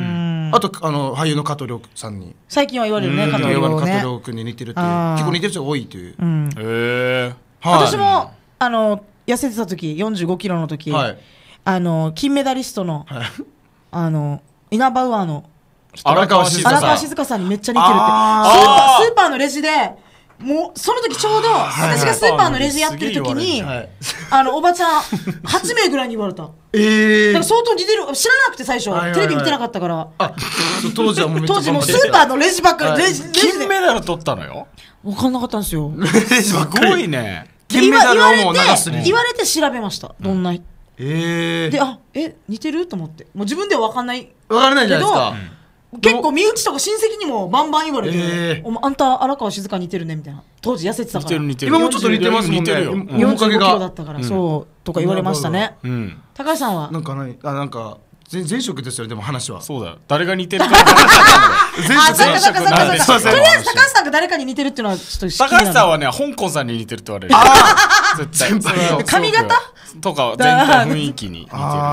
あとあの俳優の加藤亮さんに最近は言われるね、加藤亮ね。 加藤亮君に似てるっていう結構似てる人が多いという、うん、へえ、 はい、私もあの痩せてた時よんじゅうごキロの時、はい、あの金メダリストの、はい、あのイナバウアーの荒川静香さん荒川静香さんにめっちゃ似てるってスーパー、スーパーのレジでもうその時ちょうど私がスーパーのレジやってる時に、はい、あのおばちゃんはちめいぐらいに言われた。えー、だから相当似てる知らなくて最初、はいはいはい、テレビ見てなかったから。あ当時はもうめっちゃ当時もうスーパーのレジばっかり、はい、レジレジ金メダル取ったのよ。 分かんなかったんですよ。 レジばっかりすごいね。 金メダルをもう流す言われて調べました。どんな、うん、 えー、 であえ似てると思ってもう自分では分かんない分からないじゃないですか。 結構身内とか親戚にもバンバン言われて、えー、おあんた荒川静香似てるねみたいな。当時痩せてたから。 似てる似てる。 今もちょっと似てますもんね。 よんじゅうごキロだったから、うん、そうとか言われましたね、うん、高橋さんはなんかないあなんか前職ですよ。でも話はそうだよ。誰が似てるか分からなかったんだよ。前職なんでしょう。とりあえず高橋さんが誰かに似てるっていうのはちょっと高橋さんはね香港さんに似てるって言われる。絶対髪型とか全体雰囲気に似てる。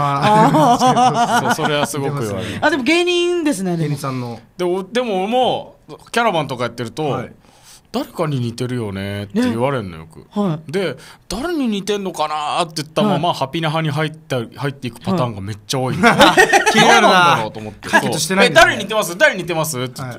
それはすごく言われる。 あでも芸人ですね。 芸人さんのでもでももうキャラバンとかやってると、はい、誰かに似てるよねって言われるのよく、はい、で誰に似てんのかなって言ったまま、はい、ハピネハに入った入っていくパターンがめっちゃ多い、はい、気になるなだろうと思って、そうえ誰に似てます誰に似てますって言って、はい、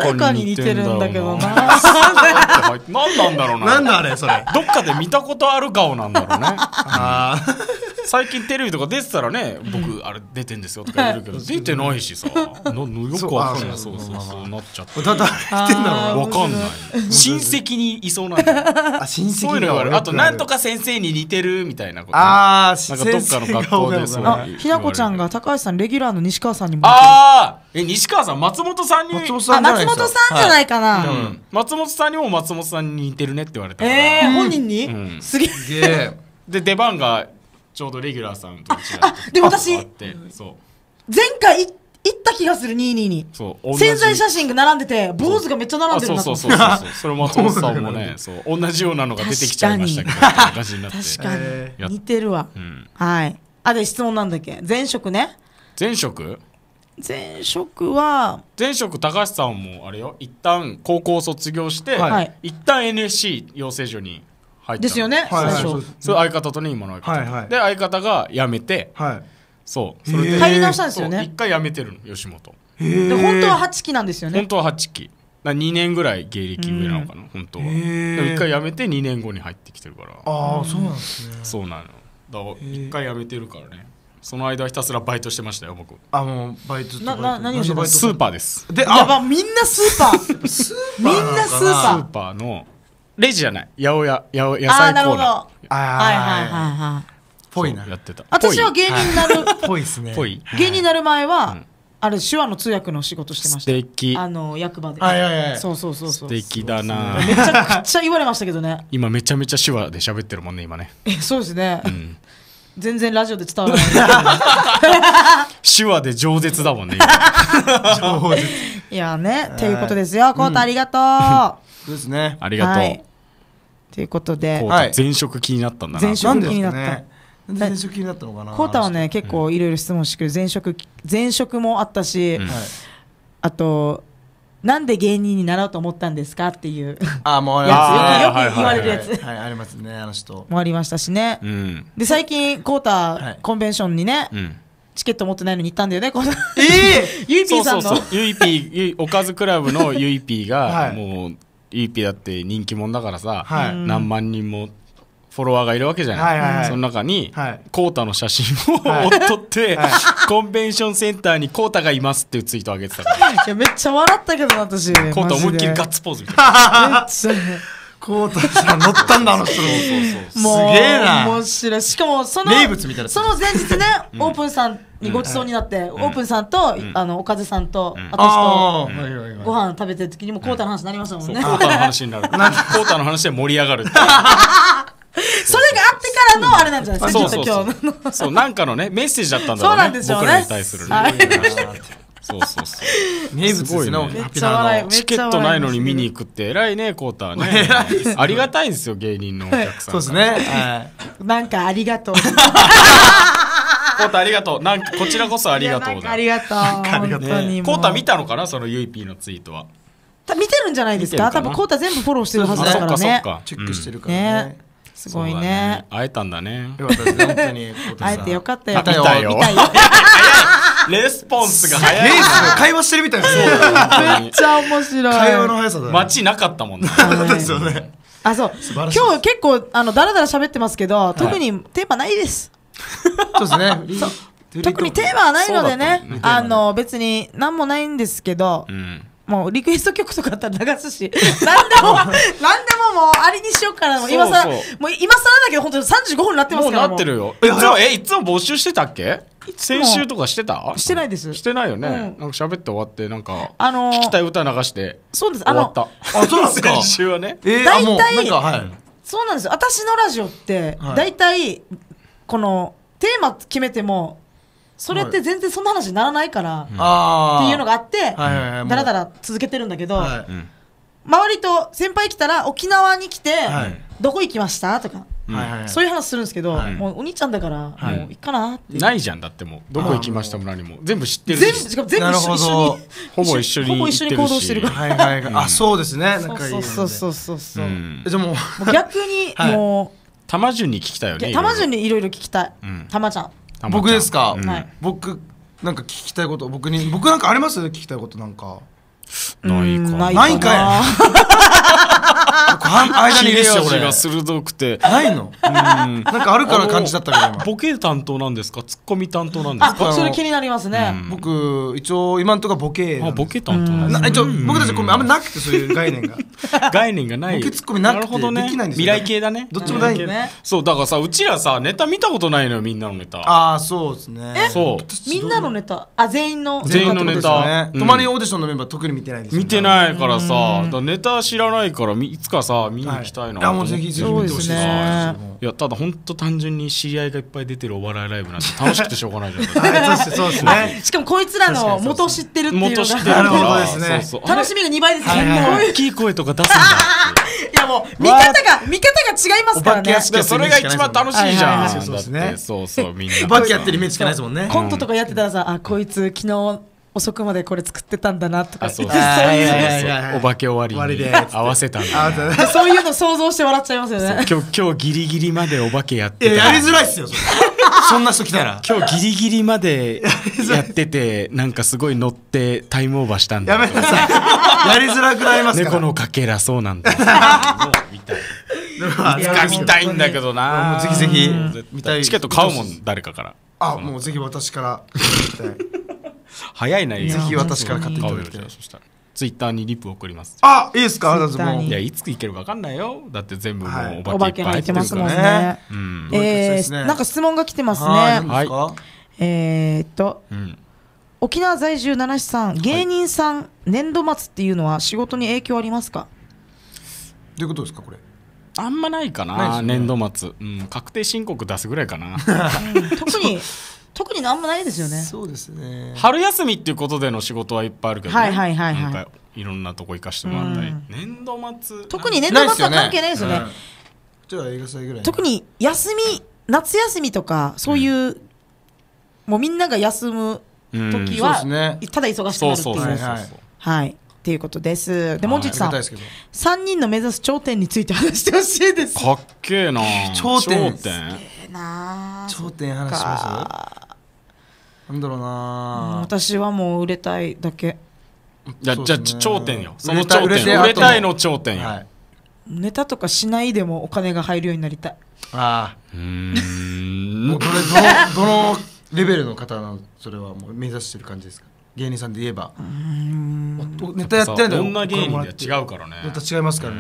誰かに似てるんだけどな何なんだろうな。 なんだあれそれどっかで見たことある顔なんだろうね。あ最近テレビとか出てたらね僕あれ出てんですよとか言えるけど出てないしさよくわかんない。そうそうそうなっちゃってだってんだろうわかんない。親戚にいそうなんだよ。あ親戚そういうのがある。あとなんとか先生に似てるみたいなこと。ああなんかどっかの学校でそうあひなこちゃんが高橋さんレギュラーの西川さんにもああえ西川さん松本さんに松本さんじゃないかな。 松本さんにも松本さんに似てるねって言われたから。 ええ本人にすげえ。 で出番がちょうどレギュラーさんと一緒あでも私前回行った気がするにじゅうににそう宣材写真が並んでて坊主がめっちゃ並んでるなと思って。 そうそうそうそうそれ松本さんもねそう同じようなのが出てきちゃいましたけど感じになって確かに似てるわ、うん、はいあで質問なんだっけ前職ね前職前職は前職高橋さんもあれよ一旦高校卒業して、はい、一旦 エヌエスシー 養成所に入ったですよね最初それ相方とね今の相方、はいはい、で相方が辞めて、はい、そうそれで入り直したんですよね。 一回辞めてるの吉本で本当ははちきなんですよね。 本当ははちきにねんぐらい芸歴上なのかな本当は。一回辞めてにねんごに入ってきてるから。 ああそうなんですね。 そうなのだから一回辞めてるからね。その間ひたすらバイトしてましたよ僕。 あもうバイトなな何をしてた？ スーパーですであやばみんなスーパースーパーみんなスーパースーパーのレジじゃない八百屋野菜コーナー。あーなるほど。 はいはいはいはいぽいなやってた。 私は芸人になるぽいですね。 ぽい芸人になる前はあれ手話の通訳の仕事してました。 素敵。 あの役場で。 はいはいはい。 そうそうそうそう。 素敵だな。 めちゃくちゃ言われましたけどね。 今めちゃめちゃ手話で喋ってるもんね今ね。 えそうですね。全然ラジオで伝わらない。 手話で饒舌だもんね。 饒舌。いやねっていうことですよ。コウタありがとう。 そうですね。 ありがとう。 ということで前職気になったんだな。 前職気になった。 前職気になったのかな。 コウタはね結構いろいろ質問してくる。前職前職もあったし、あとなんで芸人になろうと思ったんですかっていうあもうよく言われるやつはいありますねあの人もありましたしね。で最近コウタコンベンションにねチケット持ってないのに行ったんだよね。コウタええゆいぴーさんのゆいぴーおかずクラブのゆいぴーがもうゆいぴーだって人気者だからさ何万人もフォロワーがいるわけじゃない、 はいはいはい、 その中に、 はい、 コータの写真を撮って、はい、コンベンションセンターにコータがいますっていうツイートを上げてたからいやめっちゃ笑ったけど私コータ思いっきりガッツポーズみたいなめっちゃコータさん乗ったんだあの人もすげえな面白い。しかもその名物みたいなその前日ねオープンさんにごちそうになって、うん、オープンさんと、うん、あのおかずさんと、うん、私と、うん、ご飯食べてる時にもコータの話になりましたもんね、 うん、コータの話になるコータの話で盛り上がるってそれがあってからのあれなんじゃないですか。 そうそうそう。そうなんかのねメッセージだったんだろうね。 そうなんですよね。 僕らに対するね。はい、そうそうそう。 名物ですね。 めっちゃ笑い。 チケットないのに見に行くって偉いねコータはね。ありがたいんですよ芸人のお客さん。 そうですね。 なんかありがとう。 コータありがとう。なんかこちらこそありがとうだ。 ありがとう。本当に。 コータ見たのかなそのゆいぴーのツイートは。 見てるんじゃないですか。多分コータ全部フォローしてるはずだからね。 チェックしてるからね。 すごいね。 会えたんだね。 よかったですね本当に。 会えてよかったよ。 見たよ。見たよ。レスポンスが早い。 会話してるみたいですね。 めっちゃ面白い。 会話の速さだ。 街なかったもんね。 そうですよね。 あそう。今日結構あのだらだら喋ってますけど、特にテーマないです。 そうですね。 特にテーマはないのでね。あの別に何もないんですけど。もうリクエスト曲とかあったら流すし何でも何でももうありにしようかな。今さらもう今更だけど本当にさんじゅうごふんになってますから。 もうなってるよ。いつもえいつも募集してたっけ？先週とかしてた？ してないです。 してないよね。なんか喋って終わってなんかあの聞きたい歌流してそうです。 終わった。 あそうなんですか。 先週はね。 大体そうなんですよ。私のラジオって大体このテーマ決めてもそれって全然そんな話にならないからっていうのがあってだらだら続けてるんだけど、周りと先輩来たら沖縄に来てどこ行きましたとかそういう話するんですけど、もうお兄ちゃんだからもういいかなって。 ないじゃんだってもうどこ行きましたも何も全部知ってるし、全部全部一緒にほぼ一緒にほぼ一緒に行動してるから。 あそうですね。 そうそうそうそうそう。 じゃもう逆にもう玉順に聞きたいよね。 玉順にいろいろ聞きたい。玉ちゃん。 僕ですか、 うん、 僕なんか聞きたいこと僕に僕なんかあります聞きたいことなんかないかないかい間にいるっしょ俺が鋭くてないのなんかあるから感じだったけど今ボケ担当なんですかツッコミ担当なんですか。 あそれ気になりますね。 僕一応今んとこボケあボケ担当なんです一応僕たちあんまなくてそういう概念が概念がないボケツッコミなくてできないんですよ。 未来系だね。 どっちもないね。 そうだからさうちらさネタ見たことないのよみんなのネタ。 ああそうですね。 そうみんなのネタあ全員の全員のネタ泊まりオーディションのメンバー特に見てないです見てないからさネタ知らないからいつかさ見に行きたいな。 いやもうぜひぜひ見てほしいですね。 いやただ本当単純に知り合いがいっぱい出てるお笑いライブなんて楽しくてしょうがないじゃん。 そうですね。 しかもこいつらの元を知ってるっていうのが元知ってるから楽しみがにばいですね。 大きい声とか出すんだ。 いやもう見方が見方が違いますからね。 それが一番楽しいじゃん。 そうですね。 そうそうみんなお化けやってるイメージしかないですもんね。 コントとかやってたらさあこいつ昨日遅くまでこれ作ってたんだなとかそういうお化け終わりに合わせたんだ。 そういうの想像して笑っちゃいますよね。 今日今日ギリギリまでお化けやってた。 やりづらいっすよそんな人来たら。 今日ギリギリまでやっててなんかすごい乗ってタイムオーバーしたんだ。 やめなさい。やりづらくなりますから。 猫のかけらそうなんだ。みたい。いつか見たいんだけどな。 ぜひぜひ見たい。 チケット買うもん誰かから。 あもうぜひ私から早いな。 ぜひ私から買っていただきたい。 ツイッターにリプ送ります。 あいいですか。 いやいつ行けるか分かんないよ。だって全部もうお化け入ってますもんね。なんか質問が来てますね。 はい。 えっと沖縄在住七七さん芸人さん年度末っていうのは仕事に影響ありますか。 どういうことですかこれ。 あんまないかな年度末。確定申告出すぐらいかな。 特に特になんもないですよね。 そうですね。 春休みっていうことでの仕事はいっぱいあるけどね。 はいはいはいはい。 なんかいろんなとこ行かしてもらったり。年度末特に年度末は関係ないですよね。 じゃあ映画祭ぐらい。 特に休み夏休みとかそういうもうみんなが休む時はただ忙しくなるっていう。はいっていうことです。でもんじちさんさんにんの目指す頂点について話してほしいです。 かっけえな。 頂点。 頂点話します。なんだろうな、 私はもう売れたいだけ。 じゃあ頂点よ。その頂点売れたいの頂点よ。 ネタとかしないでもお金が入るようになりたい。 あうーんもうどれどのどのレベルの方のそれはもう目指してる感じですか？芸人さんで言えばおおネタやってないのに女芸人では違うからね。 ネタ違いますからね、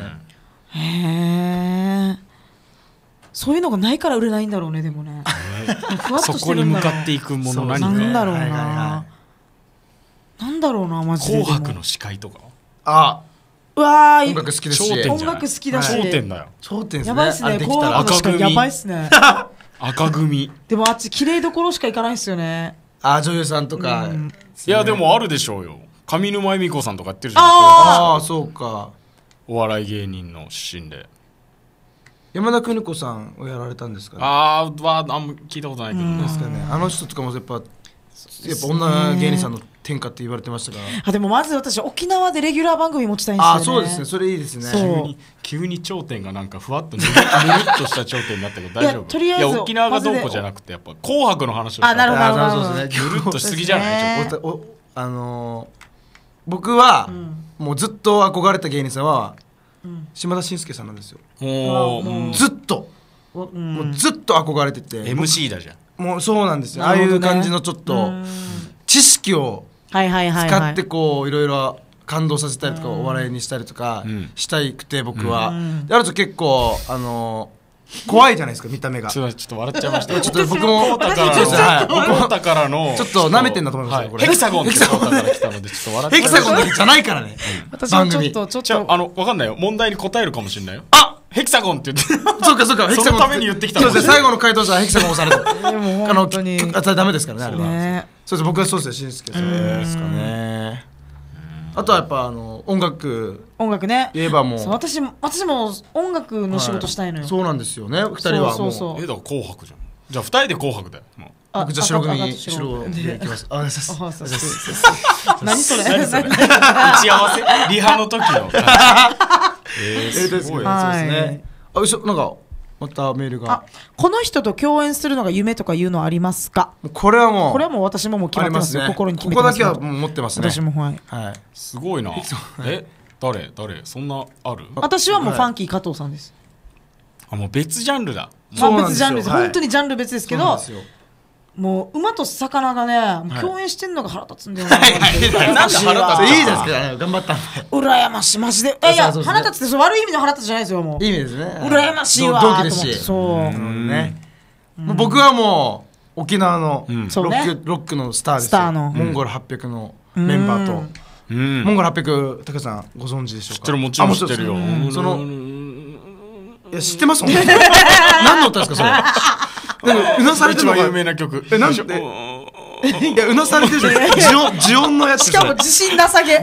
へえ。そういうのがないから売れないんだろうねでもね。ふわっそとしてこに向るんだろうかっていくもの何かなんだろうはいはいはな。なんだろうなマジで。 紅白の司会とかあうわー音楽好きですし頂点音楽好きだし。 頂点だよ。 頂点ですね。 やばいっすね。 あれできたら紅白の司会赤組やばいっすね。 赤組。 でもあっち綺麗どころしか行かないっすよね。 あ女優さんとか、 うんいやでもあるでしょうよ。上沼恵美子さんとかやってるじゃん。 ああそうか。 お笑い芸人の出身で。 山田邦子さんをやられたんですかね。 あーはあんま聞いたことないけどね。 ですかね。あの人とかもやっぱやっぱ女芸人さんの天下って言われてましたから。 あでもまず私沖縄でレギュラー番組持ちたいんですよね。 あそうですね。それいいですね。 そう急に急に頂点がなんかふわっとぬるぬるっとした頂点になったけど大丈夫？ いやとりあえずいや沖縄がどうこうじゃなくてやっぱ紅白の話をしたあなるほどあなるほどそうですね。 ぬるっとしすぎじゃない？ちょっおおあのー僕は、もうずっと憧れた芸人さんは、島田紳介さんなんですよ。 ともううんずっと、 うんもうずっと憧れてて、 エムシー だじゃん。 もうそうなんですよ。ああなるほどねいう感じのちょっと知識をはいはいはいはい。 使ってこういろいろ感動させたりとかお笑いにしたりとかうんしたいくて僕は。であると結構あのー怖いじゃないですか見た目が。 ちょっとちょっと笑っちゃいましたよ。 ちょっと僕もコータからのそうですねはい僕もコータからのちょっと舐めてんだと思いますよこれはいヘキサゴンってコータから来たのでちょっと笑っちゃいました。 ヘキサゴンだけじゃないからね。 私もちょっ番組。 とちょっじゃあとあのわかんないよ。問題に答えるかもしれないよ。 あヘキサゴンって言ってそうかそうかヘキサゴンそのために言ってきたのそうですね最後の回答者はヘキサゴンをされた。 でもあの本当にあダメですからねあれは。 ね。 そうです僕はそうですよ紳助さんですかね。あとはやっぱあの音楽音楽ね。 言えばもうそう私も私も音楽の仕事したいのよ。 そうなんですよね二人はもうそうそうそうえだから紅白じゃん。じゃあ二人で紅白だよ。もうあ僕じゃあ白組赤赤と白でいきます。あお願いしますあそうそうそう何それ？ 何それ打ち合わせリハの時の感じ。えー、すごい。 そうはいですね。あうしなんかまたメールあがこの人と共演するのが夢とかいうのありますか？ もうこれはもうこれはもう私ももう決まってますよ。 あり心に決こめてますよ。 こだけはもう持ってますね。 私もはい。 はい。 すごいな。え誰誰そんなある？ 私はもうファンキー加藤さんです。 あもう別ジャンルだ。 まあそうなんですよ別ジャンルです。 はい本当にジャンル別ですけどそうなんで、すよもう馬と魚がね、もう共演してんのが腹立つんだよな。 なんで腹立ついいじゃないですかあの頑張ったんで。 羨ましいマジで。いやいやそうそうそう腹立つってそう悪い意味の腹立つじゃないですよもう。 いい意味ですね。 羨ましいわ同ーと思って。 期ですし。 そう。 うんね。もう僕はもう沖縄のロうんそうねックロックのスターですよ。 スターのモンゴルはっぴゃくのメンバーと。 うんモンゴルはっぴゃく高橋さんご存知でしょうか。 知ってるもちろん知ってるよ。 あそのいや知ってます本当に。何の歌ですかそれ。なんかうなされてるのが一番有名な曲。 えなんでいやうなされてるじゃん。ジオンジオンのやつ。 しかも自信なさげ。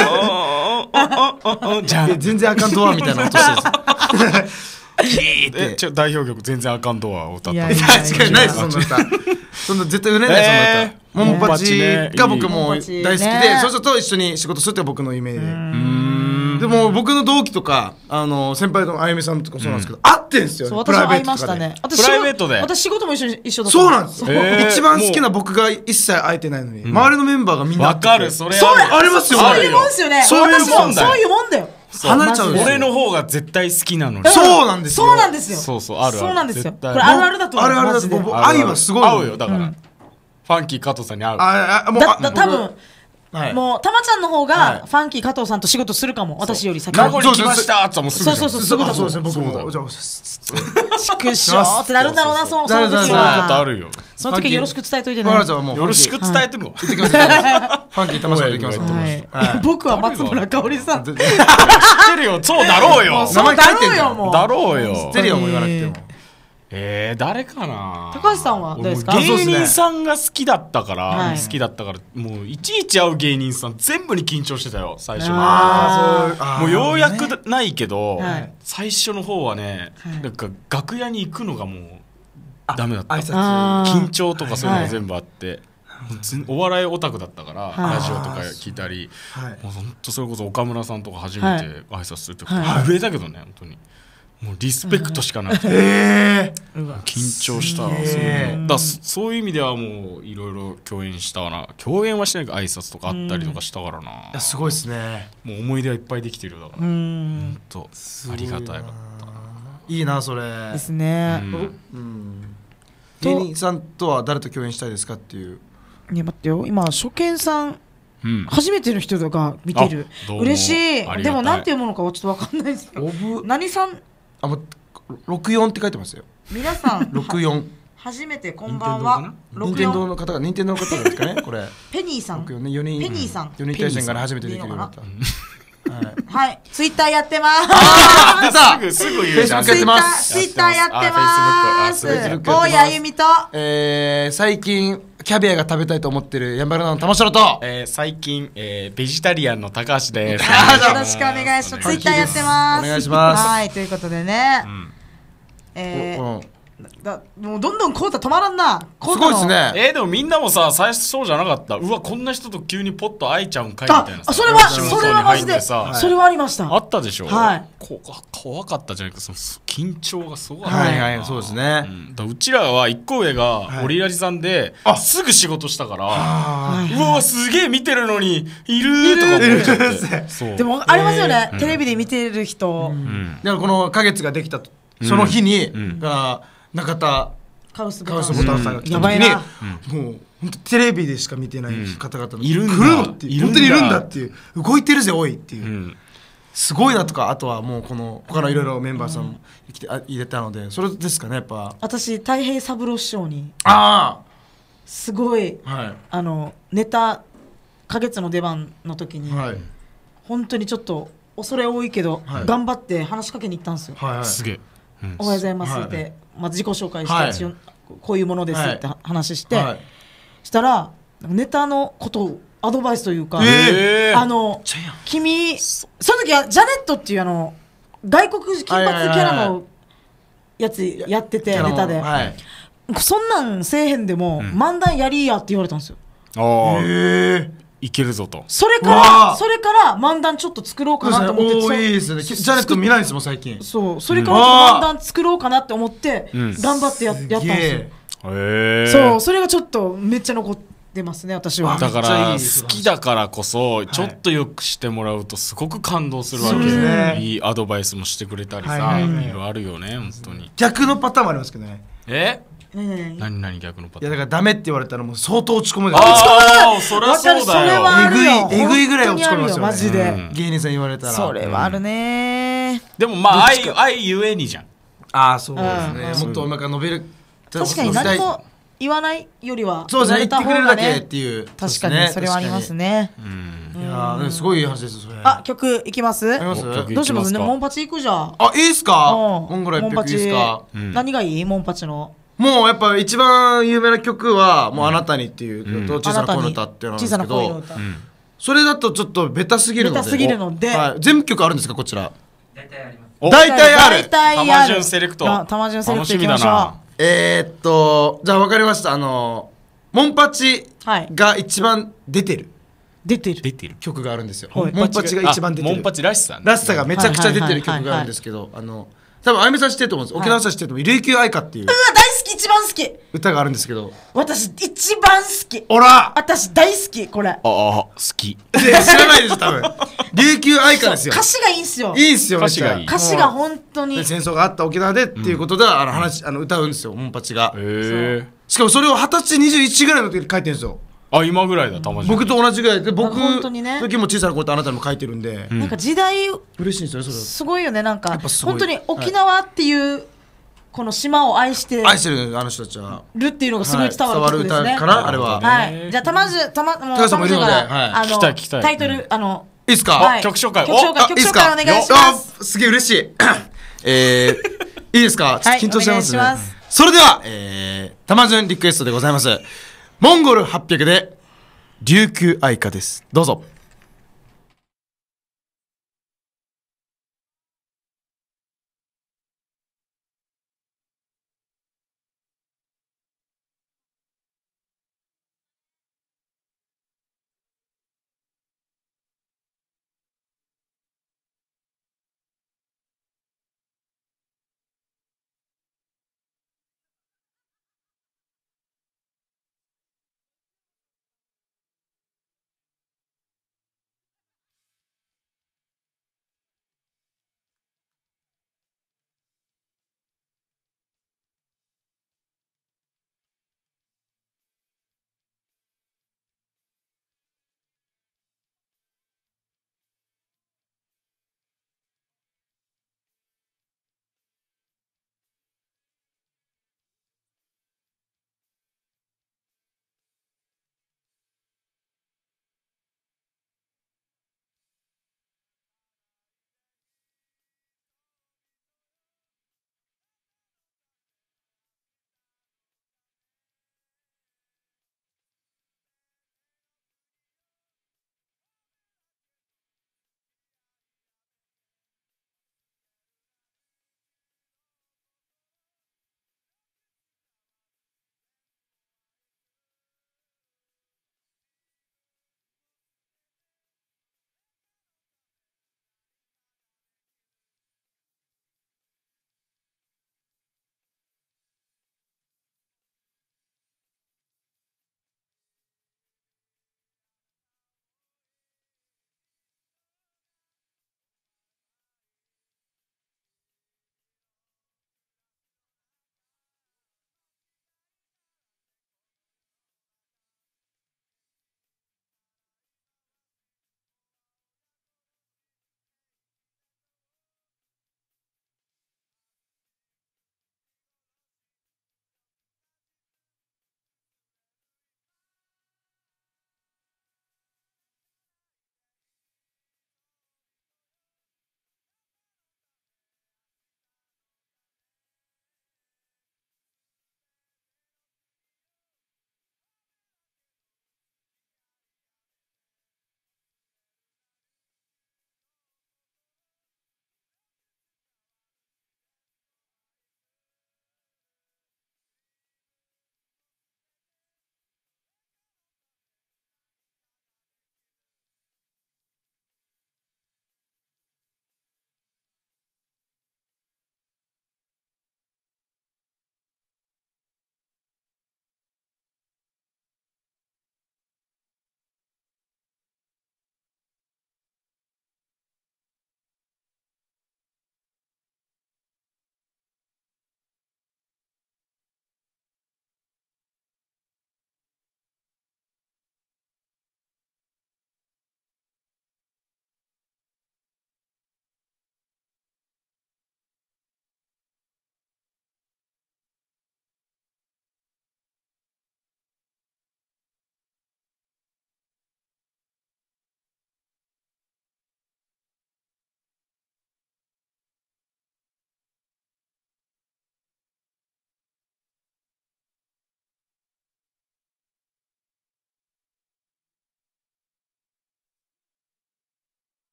じゃんいや全然あかんドアみたいな音してるんですよ。 えちょ代表曲全然あかんドアを歌ったいやのいや確かにないですそんな歌。そんな絶対売れないえーそんな歌。モンパチが僕も大好きで、 モンパチねそうすると一緒に仕事するって僕の夢で。でも僕の同期とかあの先輩のあゆみさんとかそうなんですけど、会ってんですよそうね。プ私も会いライベートとかでましたね。。私プライベートで私仕事も一緒に一緒だった。 そうなんですよ。 えー一番好きな僕が一切会えてないのに、周りのメンバーがみんな会っててわかるそれそうあるありますよそういうもんですよね。 そういう私ももんだよそういうもんだよ。 離れちゃうんですよ。 俺の方が絶対好きなのにそうなんですよ。 そうなんですよ。 そうそうあるあるそうなんですよ。こ絶対れあるあるだと思う。 あるあるだマジでと僕愛はすごいの合うよだからファンキー加藤さんに合うああもうあだだ多分はいもうたまちゃんの方はいがファンキー加藤さんと仕事するかも。私より先に。 名古屋に来ましたってもうすぐじゃんそうそうそうそうそうですね僕そうだもじゃあ畜生ってなるんだろうな、そのその時なるなるそういうことあは。 るよその時はよろしく伝えといてね。 わかりましたもうよろしく伝えてるの行ってきます行ってきますファンキー玉さんで行きますはいはい僕は松村香織さん。 知ってるよそうだろうよそうだろうよもう。 だろうよ知ってるよもう言わなくてもえー、誰かな高橋さんはどうですか？ 俺もう芸人さんが好きだったから、 はい好きだったからもういちいち会う芸人さん全部に緊張してたよ最初のああーもうようやくないけど、 はい最初の方はね、 はいなんか楽屋に行くのがもうダメだった挨拶あー緊張とかそういうのが全部あって、全お笑いオタクだったから、 はいラジオとか聞いたり、 はいもうほんとそれこそ岡村さんとか初めて挨拶するときはい震えたけどね本当にもうリスペクトしかなくて、 ええ緊張したすげえそういうのだそそういう意味ではもういろいろ共演したな共演はしないけど挨拶とかあったりとかしたからな、 いやすごいですねもう思い出はいっぱいできてるよだから、 うーん。 ほんとありがたいかったいいなそれですね。 うん芸人さんとは誰と共演したいですかっていう。 ね、待ってよ、今初見さん、 うん、 初めての人が見てる。嬉しい。でもなんていうものかはちょっとわかんないですけど。何さん。 あ、もうろくじゅうよんって書いてますよ。 皆さんろくじゅうよん。 初めてこんばんは。 任天堂の方が任天堂の方ですかねこれ。 ペニーさん。 よにんペニーさん。 よにん対戦から初めてできるようになった。 はい、ツイッターやってます。 あすぐすぐ言うじゃん。 ツイッター、ツイッターやってます。大谷由美と、 えー、最近キャビアが食べたいと思ってるヤンバルナの玉城と、 えー、最近、えー、ベジタリアンの高橋です。 よろしくお願いします。ツイッターやってます。 お願いします。 はい、ということでね、えーだもうどんどんコータ止まらんな。 すごいですね。 えー、でもみんなもさ最初そうじゃなかった。うわこんな人と急にポッと会えちゃうんかいみたいなさ。 あ、それはそれはマジでそれはありました。 あったでしょ。 はいこ怖かったじゃないか。その緊張がすごかった。 はいはいそうですね。 うん、だうちらは一個上がオリラジさんで、はい、すぐ仕事したから、うわすげえ見てるのにいるとか思っちゃってそうでもありますよね、テレビで見てる人、 だからこの花月ができたその日にが中田カウスボタンさんが来た時にもう本当テレビでしか見てない方々のいるんだ本当にいるんだっていう動いてるぜおいっていうすごいなとかあとはもうこの他のいろいろメンバーさんも来て入れたのでそれですかねやっぱ私太平三郎師匠にあすごいあのネタ花月の出番の時に本当にちょっと恐れ多いけど頑張って話しかけに行ったんですよ。 すげえおはようございますって、まず自己紹介して、はい、こういうものですって話して、はい、したらネタのことをアドバイスというか、えー、あの君その時はジャネットっていうあの外国金髪キャラのやつやっててネタで、はい、そんなんせえへんでも、うん、漫談やりやって言われたんですよ。 あーいけるぞと。 それからそれから漫談ちょっと作ろうかなと思って、 ね、いいですね。ジャネット見ないですもん最近。 そうそれから漫談作ろうかなって思って頑張って や,、うん、やったんですよ。へそうそれがちょっとめっちゃ残ってますね私は。 だから好きだからこそちょっとよくしてもらうとすごく感動するわけ、はい、いいアドバイスもしてくれたりさ、はいはいはい、いろいろあるよね本当に。 逆のパターンもありますけどね。 え何何逆のパターン。 いやだからダメって言われたらもう相当落ち込む。 ああそりゃそうだよ。 えぐいえぐいぐらい落ち込みますよね。 マジで芸人さん言われたら。 それはあるね。 でもまあ愛愛ゆえにじゃん。 ああそうですね。もっとお腹伸びる。 確かに何も言わないよりはそうですね言ってくれるだけっていう。 確かにそれはありますね。 いやすごいいい話ですそれ。 あ曲いきます？どうしますね。モンパチ行くじゃん。 あいいっすか。モンゴル一曲いいっすか。 何がいい？モンパチの。 もうやっぱ一番有名な曲は「もうあなたに」っていうと「小さな恋の歌」っていうのなんですけど、それだとちょっとベタすぎるので、ベタすぎるので、全部曲あるんですかこちら？大体あります。大体ある。 玉順セレクト。 玉順セレクトいきましょう。 えっとじゃあ分かりました。あのモンパチが一番出てる出てる出てる曲があるんですよ。モンパチが一番出てる。 モンパチらしさらしさがめちゃくちゃ出てる曲があるんですけど、あの多分あゆみさん知ってると思うんです。沖縄さん知ってると思う。琉球愛歌っていう。うわ大好き一番好き。 歌があるんですけど。 私一番好き。 おら。 私大好きこれ。ああ好き。 知らないでしょ多分。琉球愛歌ですよ。 歌詞がいいんすよ。 いいんすよ。 歌詞がいい。 歌詞が本当に。 戦争があった沖縄でっていうことであの話あの歌うんですよモンパチが。へえ。しかもそれを二十歳にじゅういちぐらいの時に書いてるんですよ。 あ今ぐらいだたまに僕と同じぐらいで僕の時ね、 も小さな子とあなたにも書いてるんで、 うん、なんか時代嬉しいんですよそれすごいよねなんか本当に沖縄っていう、はい、この島を愛して愛してるあの人たちはるっていうのがすごい伝わる曲ですね、 はい、伝わる歌かなあれは、 はい、じゃあたまじゅたまもうたまじゅから、はい、あのタイトル、うん、あのいいっすか、 はい、 曲紹介曲紹介曲紹介お願いします。 すげえ嬉しいえー、いいですかちょっと緊張してますね、はい、それでは、えー、たまじゅんリクエストでございますモンゴルはっぴゃくで琉球愛歌です。どうぞ。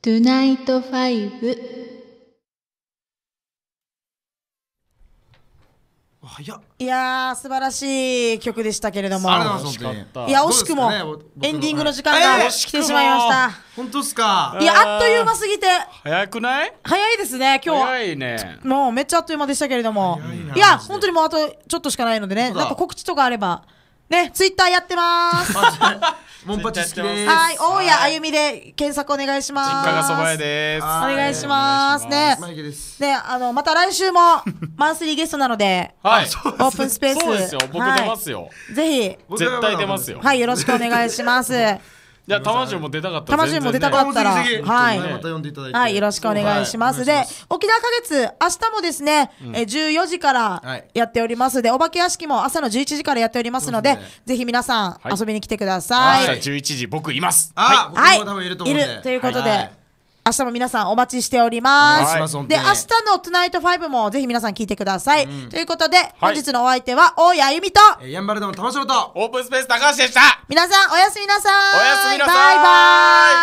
トゥナイトファイブ。 早っ。 いやー素晴らしい曲でしたけれども、 ありがとうございます。 惜しかったいや惜しくもどうですかね僕のエンディングの時間はいがえー来てしまいました。 本当っすか。 いやあっという間すぎて早くない？ 早いですね今日は。 早いね。 もうめっちゃあっという間でしたけれども、 早いないやマジで本当にもうあとちょっとしかないのでね、 本当だなんか告知とかあればね、ツイッターやってますモンパチ好きです。 はい、大谷あゆみで検索お願いします。 実家がそば屋です。 お願いしますね。 マイケです。 で、あのまた来週もマンスリーゲストなのではい。 オープンスペースそうですよ。僕はい出ますよ。 ぜひ絶対出ますよ。 はいよろしくお願いします。 いや、玉城も出たかったら玉城も出たかあったらぜひぜひはいまた呼んでいただいて。 はい、よろしくお願いします。ではいお願いします、 沖縄花月、明日もですね、えじゅうよじからはいやっておりますで、お化け屋敷も朝のじゅういちじからやっておりますので、 そうですねぜひ皆さんはい遊びに来てください。 明日じゅういちじ僕います。 あ、 はい、 僕も多分いると思うんで。 いるということで、 はい明日も皆さんお待ちしております。 お願いします本当で、 に明日のトゥナイトファイブもぜひ皆さん聞いてください。ということで、本日のお相手は大谷あゆみと、 えーやんばるでも玉城と。 オープンスペース高橋でした。 皆さんおやすみなさい。 おやすみなさいバイバイ。